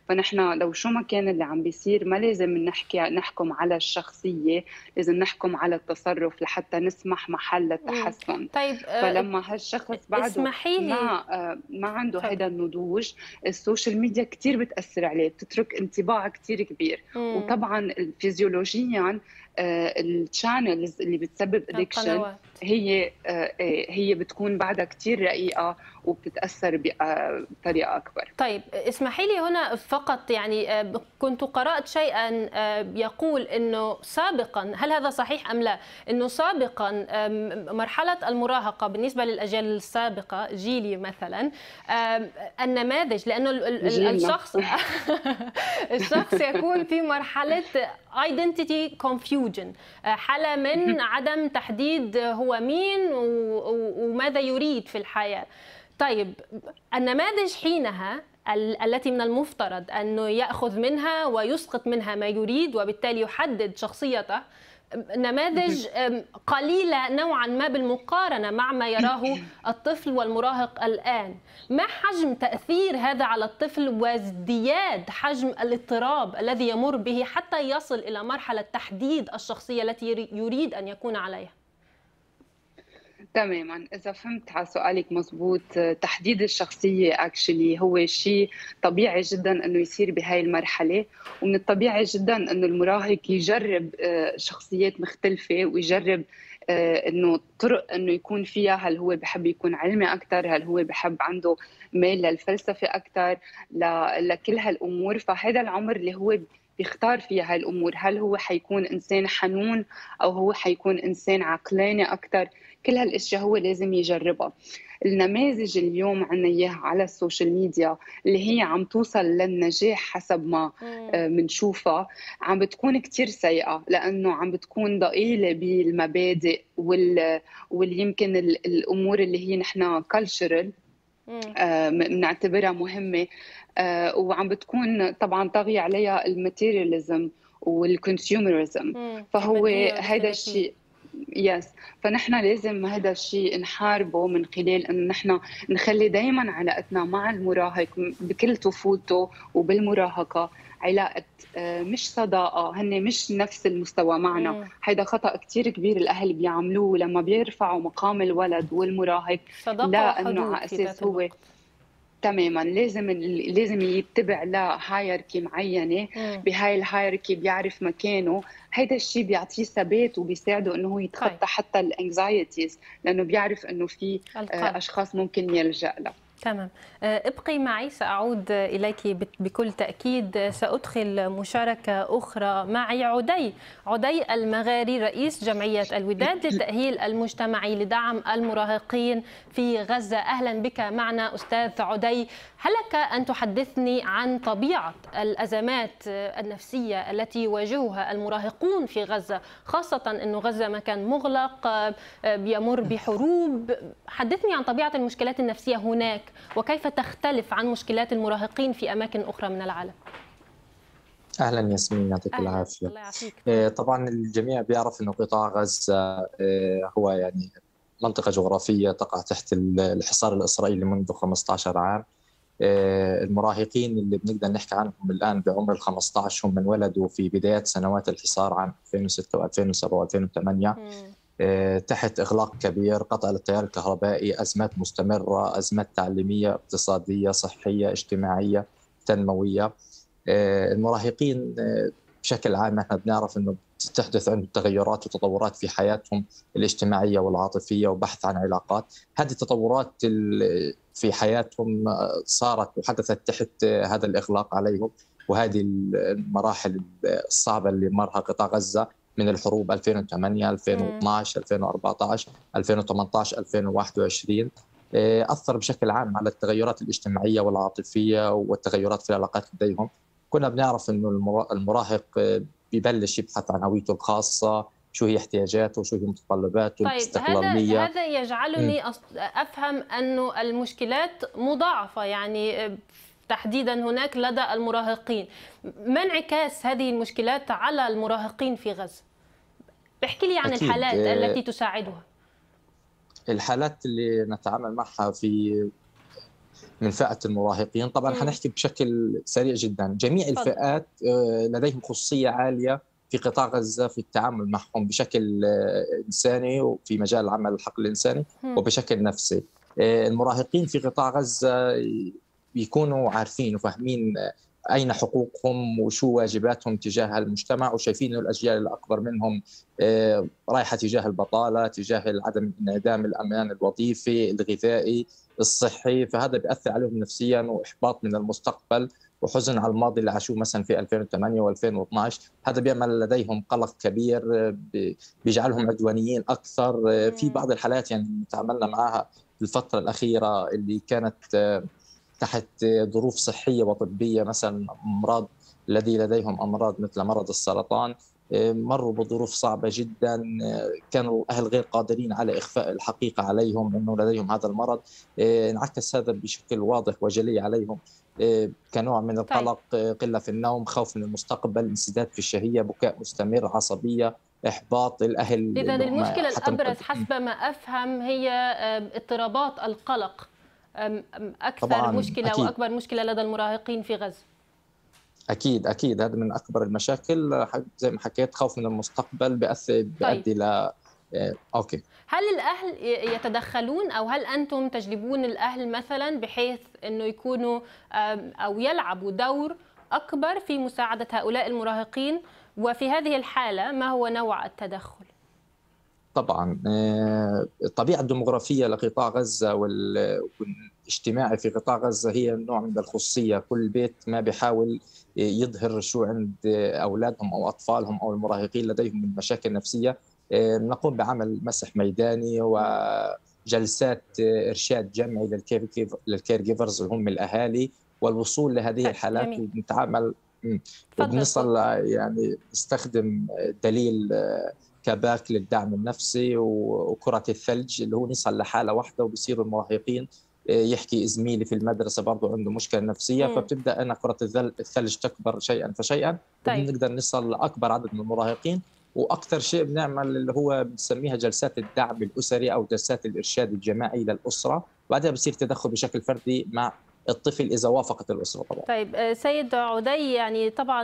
فنحن لو شو ما كان اللي عم بيصير ما لازم نحكم على الشخصية، لازم نحكم على التصرف لحتى نسمح محل للتحسن. طيب فلما هالشخص بعده ما عنده هذا النضوج، السوشيال ميديا كتير بتأثر عليه، بتترك انطباع كتير كبير. وطبعا فيزيولوجيا الشانلز اللي بتسبب ادكشن هي بتكون بعدها كتير رقيقة وبتتأثر بطريقة أكبر. طيب اسمحي لي هنا فقط، يعني كنت قرأت شيئا يقول أنه سابقا، هل هذا صحيح أم لا، أنه سابقا مرحلة المراهقة بالنسبة للأجيال السابقة، جيلي مثلا، النماذج، لأنه الشخص يكون في مرحلة identity confusion، حالة من عدم تحديد هو مين وماذا يريد في الحياة. طيب النماذج حينها التي من المفترض أنه يأخذ منها ويسقط منها ما يريد وبالتالي يحدد شخصيته، نماذج قليلة نوعا ما بالمقارنة مع ما يراه الطفل والمراهق الآن. ما حجم تأثير هذا على الطفل وازدياد حجم الاضطراب الذي يمر به حتى يصل إلى مرحلة تحديد الشخصية التي يريد أن يكون عليها؟ تماما، إذا فهمت على سؤالك مزبوط، تحديد الشخصية اكشلي هو شيء طبيعي جدا انه يصير بهاي المرحلة، ومن الطبيعي جدا انه المراهق يجرب شخصيات مختلفة ويجرب انه طرق انه يكون فيها، هل هو بحب يكون علمي اكثر، هل هو بحب عنده ميل للفلسفة اكثر، لكل هالامور. فهذا العمر اللي هو بيختار فيها هاي الامور، هل هو حيكون انسان حنون او هو حيكون انسان عقلاني اكثر، كل هالاشياء هو لازم يجربها. النماذج اليوم عنا اياها على السوشيال ميديا اللي هي عم توصل للنجاح حسب ما بنشوفها، عم بتكون كتير سيئة، لأنه عم بتكون ضئيلة بالمبادئ واليمكن الأمور اللي هي نحن كالتشرال بنعتبرها مهمة، وعم بتكون طبعا طاغية عليها الماتيرياليزم والكونسيومرزم. فهو هذا الشيء فنحن لازم هذا الشيء نحاربه من خلال انه نحن نخلي دائما علاقتنا مع المراهق بكل طفولته وبالمراهقه علاقه مش صداقه، هن مش نفس المستوى معنا. هذا خطا كثير كبير الاهل بيعملوه لما بيرفعوا مقام الولد والمراهق، لا انه على اساس هو تماما لازم يتبع لهايركي معينه، بهاي الهايركي بيعرف مكانه. هيدا الشيء بيعطيه ثبات وبيساعده انه هو يتخطى حتى الانكزايتيز، لانه بيعرف انه في اشخاص ممكن يلجأ له. تمام، ابقي معي، سأعود إليك بكل تأكيد. سأدخل مشاركة أخرى معي عدي المغاري، رئيس جمعية الوداد للتأهيل المجتمعي لدعم المراهقين في غزة. أهلا بك معنا أستاذ عدي. هل لك أن تحدثني عن طبيعة الأزمات النفسية التي يواجهها المراهقون في غزة، خاصة أن غزة مكان مغلق يمر بحروب؟ حدثني عن طبيعة المشكلات النفسية هناك وكيف تختلف عن مشكلات المراهقين في أماكن أخرى من العالم. أهلا ياسمين، يعطيك العافية. الله يعافيك. طبعا الجميع بيعرف أنه قطاع غزة هو يعني منطقة جغرافية تقع تحت الحصار الإسرائيلي منذ 15 عام. المراهقين اللي بنقدر نحكي عنهم الآن بعمر ال15 هم من ولدوا في بداية سنوات الحصار عام 2006 و2007 و2008 تحت إغلاق كبير، قطع للتيار الكهربائي، أزمات مستمرة، أزمات تعليمية، اقتصادية، صحية، اجتماعية، تنموية. المراهقين بشكل عام احنا بنعرف انه تحدث عندهم تغيرات وتطورات في حياتهم الاجتماعية والعاطفية وبحث عن علاقات. هذه التطورات في حياتهم صارت وحدثت تحت هذا الإغلاق عليهم، وهذه المراحل الصعبة اللي مرها قطاع غزة من الحروب 2008 2012 2014 2018 2021 أثر بشكل عام على التغيرات الاجتماعية والعاطفية والتغيرات في العلاقات لديهم. كنا بنعرف أنه المراهق بيبلش يبحث عن هويته الخاصة، شو هي احتياجاته، شو هي متطلباته، الاستقلالية. هذا يجعلني أفهم أنه المشكلات مضاعفة، يعني تحديدا هناك لدى المراهقين. ما انعكاس هذه المشكلات على المراهقين في غزة؟ احكي لي عن الحالات التي تساعدها. الحالات اللي نتعامل معها من فئة المراهقين. طبعا حنحكي بشكل سريع جدا. جميع الفئات لديهم خصوصية عالية في قطاع غزة في التعامل معهم بشكل إنساني وفي مجال العمل الحقل الإنساني وبشكل نفسي. المراهقين في قطاع غزة بيكونوا عارفين وفاهمين أين حقوقهم وشو واجباتهم تجاه المجتمع، وشايفين الأجيال الأكبر منهم رايحة تجاه البطالة، تجاه عدم انعدام الأمان الوظيفي الغذائي الصحي، فهذا بيأثر عليهم نفسيا وإحباط من المستقبل وحزن على الماضي اللي عاشوه مثلا في 2008 و2012. هذا بيعمل لديهم قلق كبير، بيجعلهم عدوانيين أكثر. في بعض الحالات يعني تعاملنا معها في الفترة الأخيرة اللي كانت تحت ظروف صحية وطبية، مثلا أمراض الذي لديهم أمراض مثل مرض السرطان، مروا بظروف صعبة جدا، كانوا أهل غير قادرين على إخفاء الحقيقة عليهم أنه لديهم هذا المرض. انعكس هذا بشكل واضح وجلي عليهم كنوع من القلق، قلة في النوم، خوف من المستقبل، انسداد في الشهية، بكاء مستمر، عصبية، إحباط الأهل. إذا المشكلة الأبرز حسب ما أفهم هي اضطرابات القلق أكثر مشكلة أكيد. وأكبر مشكلة لدى المراهقين في غزة. أكيد هذا من أكبر المشاكل. زي ما حكيت، خوف من المستقبل بيؤدي ل أوكي. هل الأهل يتدخلون أو هل أنتم تجلبون الأهل مثلا بحيث أنه يكونوا أو يلعبوا دور أكبر في مساعدة هؤلاء المراهقين؟ وفي هذه الحالة ما هو نوع التدخل؟ طبعا الطبيعة الديموغرافية لقطاع غزة والاجتماعي في قطاع غزة هي نوع من الخصوصية. كل بيت ما بيحاول يظهر شو عند أولادهم أو أطفالهم أو المراهقين لديهم من مشاكل نفسية. نقوم بعمل مسح ميداني وجلسات إرشاد جمعي للكير جيفرز اللي هم الأهالي، والوصول لهذه الحالات ونتعامل وبنصل يعني نستخدم دليل كباك للدعم النفسي وكرة الثلج اللي هو نصل لحالة واحدة وبصيروا المراهقين يحكي زميلي في المدرسة برضه عنده مشكلة نفسية فبتبدأ أن كرة الثلج تكبر شيئا فشيئا. بنقدر نصل لأكبر عدد من المراهقين. وأكثر شيء بنعمل اللي هو بنسميها جلسات الدعم الأسري أو جلسات الإرشاد الجماعي للأسرة، بعدها بصير تدخل بشكل فردي مع الطفل إذا وافقت الأسرة طبعا. طيب سيد عدي، يعني طبعا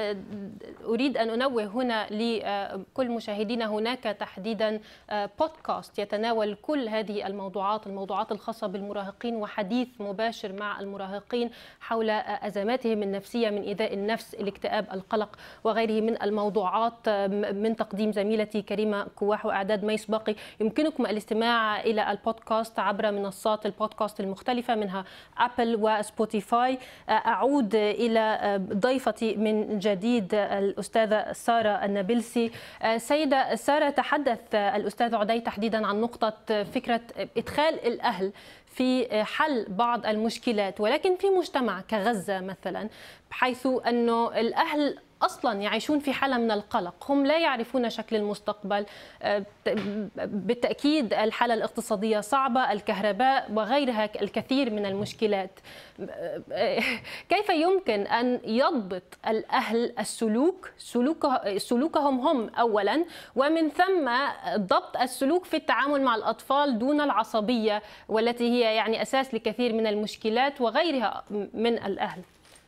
أريد أن أنوه هنا لكل مشاهدينا هناك تحديدا بودكاست يتناول كل هذه الموضوعات الخاصة بالمراهقين وحديث مباشر مع المراهقين حول أزماتهم النفسية من إيذاء النفس، الاكتئاب، القلق وغيره من الموضوعات، من تقديم زميلتي كريمة كواح وإعداد ميس باقي. يمكنكم الاستماع إلى البودكاست عبر منصات البودكاست المختلفة منها أبل وسبوتيفاي. أعود إلى ضيفتي من جديد الأستاذة سارة النابلسي. سيدة سارة، تحدث الأستاذ عدي تحديدا عن نقطة فكرة إدخال الأهل في حل بعض المشكلات، ولكن في مجتمع كغزة مثلا بحيث أنه الأهل أصلا يعيشون في حالة من القلق، هم لا يعرفون شكل المستقبل، بالتأكيد الحالة الاقتصادية صعبة، الكهرباء وغيرها الكثير من المشكلات. كيف يمكن أن يضبط الأهل سلوكهم هم أولا، ومن ثم ضبط السلوك في التعامل مع الأطفال دون العصبية والتي هي يعني أساس لكثير من المشكلات وغيرها من الأهل؟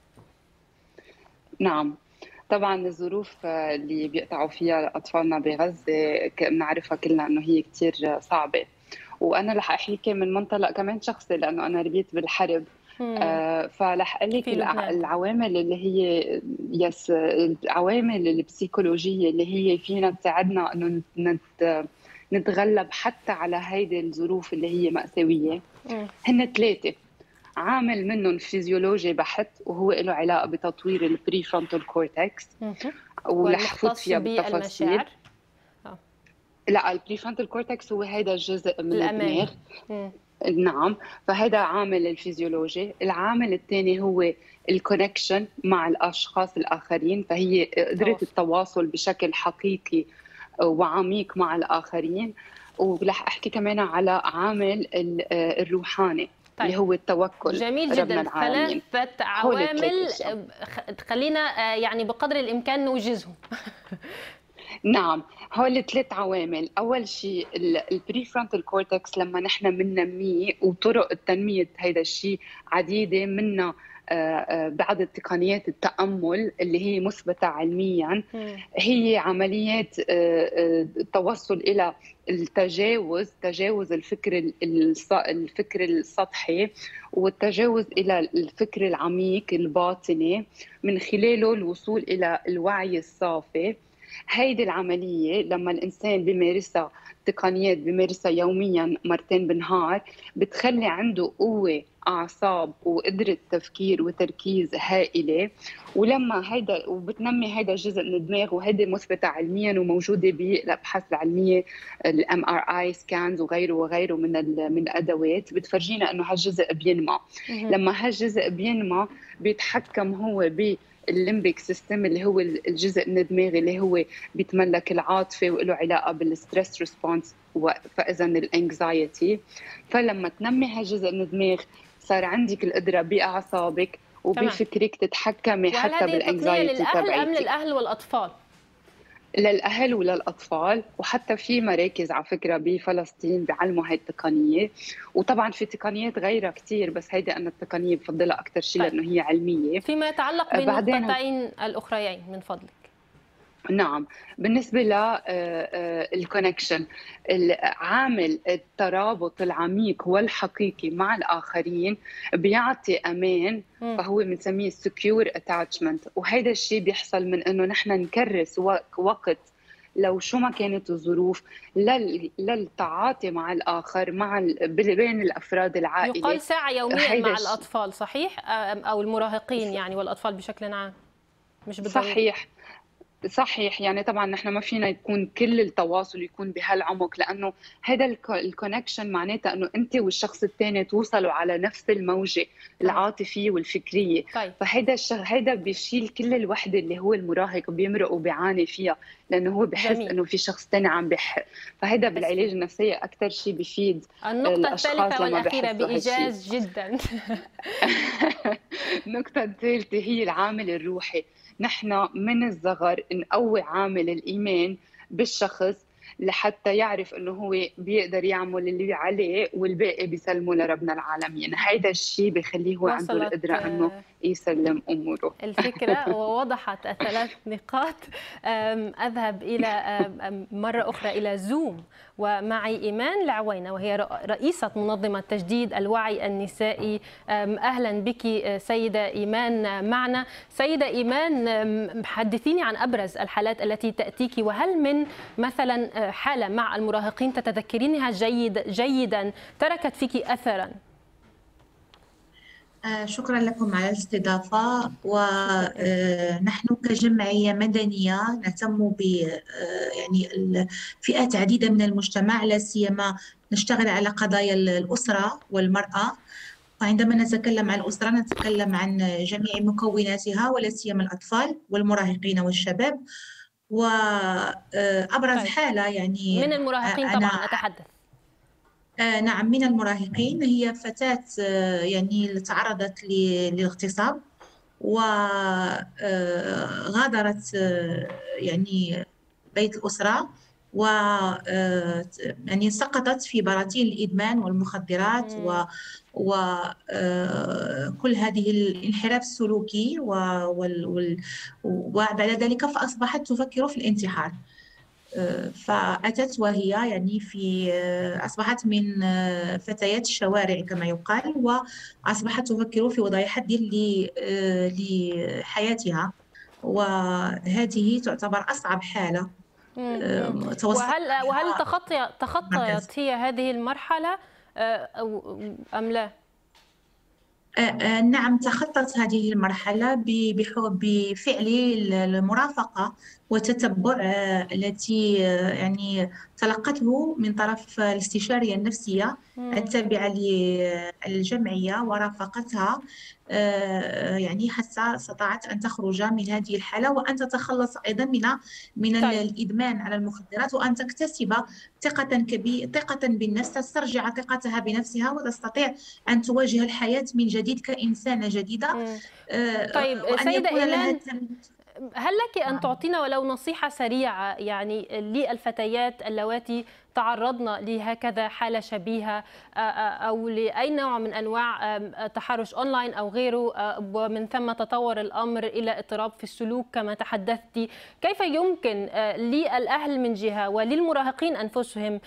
نعم، طبعا الظروف اللي بيقطعوا فيها أطفالنا بغزة بنعرفها كلنا أنه هي كتير صعبة. وأنا رح أحكي من منطلق كمان شخصي لأنه أنا ربيت بالحرب. فرح أقول لك العوامل اللي هي العوامل البسيكولوجية اللي هي فينا تساعدنا أنه نتغلب حتى على هيدي الظروف اللي هي مأساوية. هن 3 عامل منهم فيزيولوجي بحت وهو له علاقة بتطوير البري فرونتال كورتكس ورح فوت فيها بالتفاصيل. لا، البري فرونتال كورتكس هو هيدا الجزء من الدماغ. نعم، فهذا عامل الفيزيولوجي. العامل الثاني هو الكونكشن مع الأشخاص الآخرين، فهي قدرة التواصل بشكل حقيقي وعميق مع الآخرين. ورح أحكي كمان على عامل الروحاني اللي هو التوكل. جميل جدا، 3 عوامل خلينا يعني بقدر الإمكان نوجزهم. نعم، هول 3 عوامل. أول شيء البري فرونتال كورتكس لما نحن بننميه، وطرق التنمية هيدا الشيء عديدة، منها بعض التقنيات التأمل اللي هي مثبتة علميا، هي عمليات التوصل إلى تجاوز الفكر السطحي، والتجاوز إلى الفكر العميق الباطني، من خلاله الوصول إلى الوعي الصافي. هيدي العملية لما الإنسان بيمارسها، تقنيات بيمارسها يوميا مرتين بالنهار، بتخلي عنده قوة أعصاب وقدرة تفكير وتركيز هائلة. ولما هيدا وبتنمي هيدا الجزء من الدماغ، وهيدا مثبتة علميا وموجودة بالأبحاث العلمية، الام ار اي سكانز وغيره وغيره من الأدوات، بتفرجينا إنه هالجزء بينمى. لما هالجزء بينمى بيتحكم هو الليمبيك سيستم، اللي هو الجزء الدماغي اللي هو بيتملك العاطفه وله علاقه بالستريس ريسبونس، فاذا الانكزايتي. فلما تنمي هالجزء من الدماغ صار عندك القدره باعصابك وبفكرك تتحكمي حتى بالانكزايتي تبعيتك. وهل هذه التقنيه للاهل ام تبعيتك. للاهل والاطفال؟ للأهل وللأطفال، وحتى في مراكز على فكرة بفلسطين بيعلموا هاي التقنية. وطبعا في تقنيات غيرها كتير، بس هيدا أنا التقنية بفضلها أكتر شيء لأنه هي علمية. فيما يتعلق بالنقطتين الأخريين من فضلك. نعم، بالنسبة للكونكشن، عامل الترابط العميق والحقيقي مع الآخرين بيعطي أمان، فهو بنسميه secure attachment. وهذا الشيء بيحصل من إنه نحن نكرس وقت، لو شو ما كانت الظروف، للتعاطي مع الآخر، بين الأفراد العائلة. يقال ساعة يوميا مع الأطفال، صحيح؟ أو المراهقين يعني، والأطفال بشكل عام، مش بالضرورة. صحيح، يعني طبعا نحن ما فينا يكون كل التواصل يكون بهالعمق، لانه هذا الكونكشن معناتها انه انت والشخص الثاني توصلوا على نفس الموجه العاطفيه والفكريه. فهيدا بيشيل كل الوحده اللي هو المراهق بيمرق وبيعاني فيها، لانه هو بحس انه في شخص ثاني عم بحق. فهيدا بالعلاج النفسي اكثر شيء بيفيد النقطه الثالثه والاخيره بايجاز جدا. النقطه الثالثه هي العامل الروحي. نحن من الصغر نقوي عامل الإيمان بالشخص لحتى يعرف انه هو بيقدر يعمل اللي عليه والباقي بيسلمه لربنا العالمين. هيدا الشيء بيخليه هو عنده القدره انه يسلم اموره. الفكره ووضحت الثلاث نقاط. اذهب الى مره اخرى الى زوم، ومعي ايمان العوينه وهي رئيسه منظمه تجديد الوعي النسائي. اهلا بك سيده ايمان معنا. سيده ايمان، حدثيني عن ابرز الحالات التي تاتيك، وهل من مثلا حالة مع المراهقين تتذكرينها جيدا تركت فيك أثرا؟ شكرا لكم على الاستضافة. ونحن كجمعية مدنية نهتم ب يعني فئات عديدة من المجتمع، لا سيما نشتغل على قضايا الأسرة والمرأة. وعندما نتكلم عن الأسرة نتكلم عن جميع مكوناتها، ولا سيما الأطفال والمراهقين والشباب. وأبرز حالة يعني من المراهقين طبعا أتحدث. نعم، من المراهقين. هي فتاة يعني تعرضت للاغتصاب وغادرت يعني بيت الأسرة، و يعني سقطت في براثين الإدمان والمخدرات وكل هذه الانحراف السلوكي، وبعد ذلك فأصبحت تفكر في الانتحار. فأتت وهي يعني أصبحت من فتيات الشوارع كما يقال، وأصبحت تفكر في وضع حد لحياتها، وهذه تعتبر أصعب حالة. وهل تخطيت هي هذه المرحلة أم لا؟ نعم، تخطت هذه المرحلة بفعل المرافقة والتتبع التي يعني تلقته من طرف الاستشارية النفسية التابعة للجمعية، ورافقتها يعني حتى استطاعت أن تخرج من هذه الحالة، وأن تتخلص أيضا من الإدمان على المخدرات، وأن تكتسب ثقة بالنفس، تسترجع ثقتها بنفسها، وتستطيع أن تواجه الحياة من جديد كإنسانة جديدة. طيب سيدة إيمان، هل لك أن تعطينا ولو نصيحة سريعة يعني للفتيات اللواتي تعرضن لهكذا حالة شبيهة أو لأي نوع من أنواع تحرش أونلاين أو غيره، ومن ثم تطور الأمر إلى اضطراب في السلوك كما تحدثتي؟ كيف يمكن للأهل من جهة وللمراهقين أنفسهم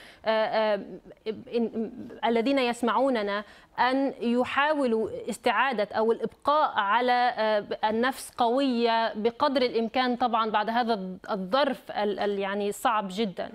الذين يسمعوننا أن يحاولوا استعادة أو الإبقاء على النفس قوية بقدر الإمكان طبعا بعد هذا الظرف يعني صعب جدا؟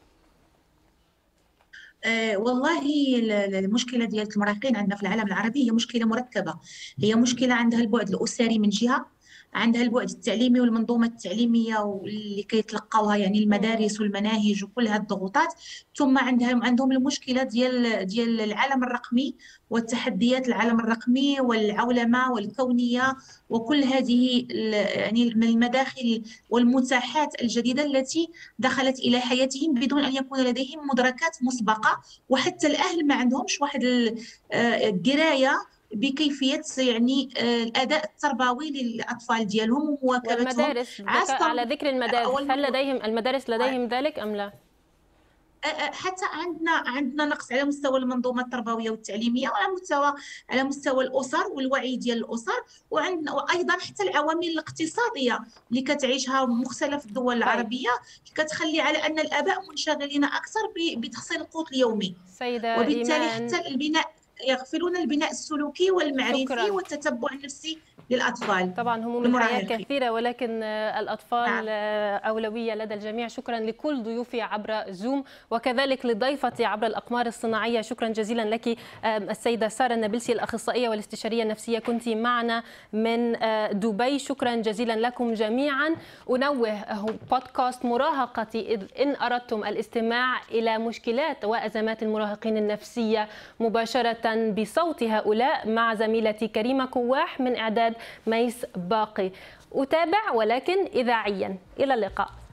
والله المشكله ديال المراهقين عندنا في العالم العربي هي مشكله مركبه. هي مشكله عندها البعد الاسري من جهه، عندها البعد التعليمي والمنظومه التعليميه واللي كيتلقاوها يعني المدارس والمناهج وكل هذه الضغوطات، ثم عندهم المشكله ديال العالم الرقمي والتحديات العالم الرقمي والعولمه والكونيه وكل هذه يعني المداخل والمتاحات الجديده التي دخلت الى حياتهم بدون ان يكون لديهم مدركات مسبقه، وحتى الاهل ما عندهمش واحد الدرايه بكيفيه يعني الاداء التربوي للاطفال ديالهم ومواكبتهم. والمدارس، على ذكر المدارس، هل لديهم المدارس لديهم ذلك ام لا؟ حتى عندنا نقص على مستوى المنظومه التربويه والتعليميه، وعلى مستوى الاسر والوعي ديال الاسر، وعندنا وايضا حتى العوامل الاقتصاديه اللي كتعيشها مختلف الدول العربيه كتخلي على ان الاباء منشغلين اكثر بتحصيل القوت اليومي، سيدة وبالتالي إيمان حتى البناء يغفلون البناء السلوكي والمعرفي شكراً. والتتبع النفسي للأطفال. طبعا هموم الحياة كثيرة، ولكن الأطفال أولوية لدى الجميع. شكرا لكل ضيوفي عبر زوم، وكذلك لضيفتي عبر الأقمار الصناعية. شكرا جزيلا لك السيدة سارة النابلسي، الأخصائية والاستشارية النفسية، كنت معنا من دبي. شكرا جزيلا لكم جميعا. أنوه بودكاست مراهقتي، إذ إن أردتم الاستماع إلى مشكلات وأزمات المراهقين النفسية مباشرة بصوت هؤلاء مع زميلتي كريمة كواح، من إعداد ميس باقي. أتابع ولكن إذاعيا. إلى اللقاء.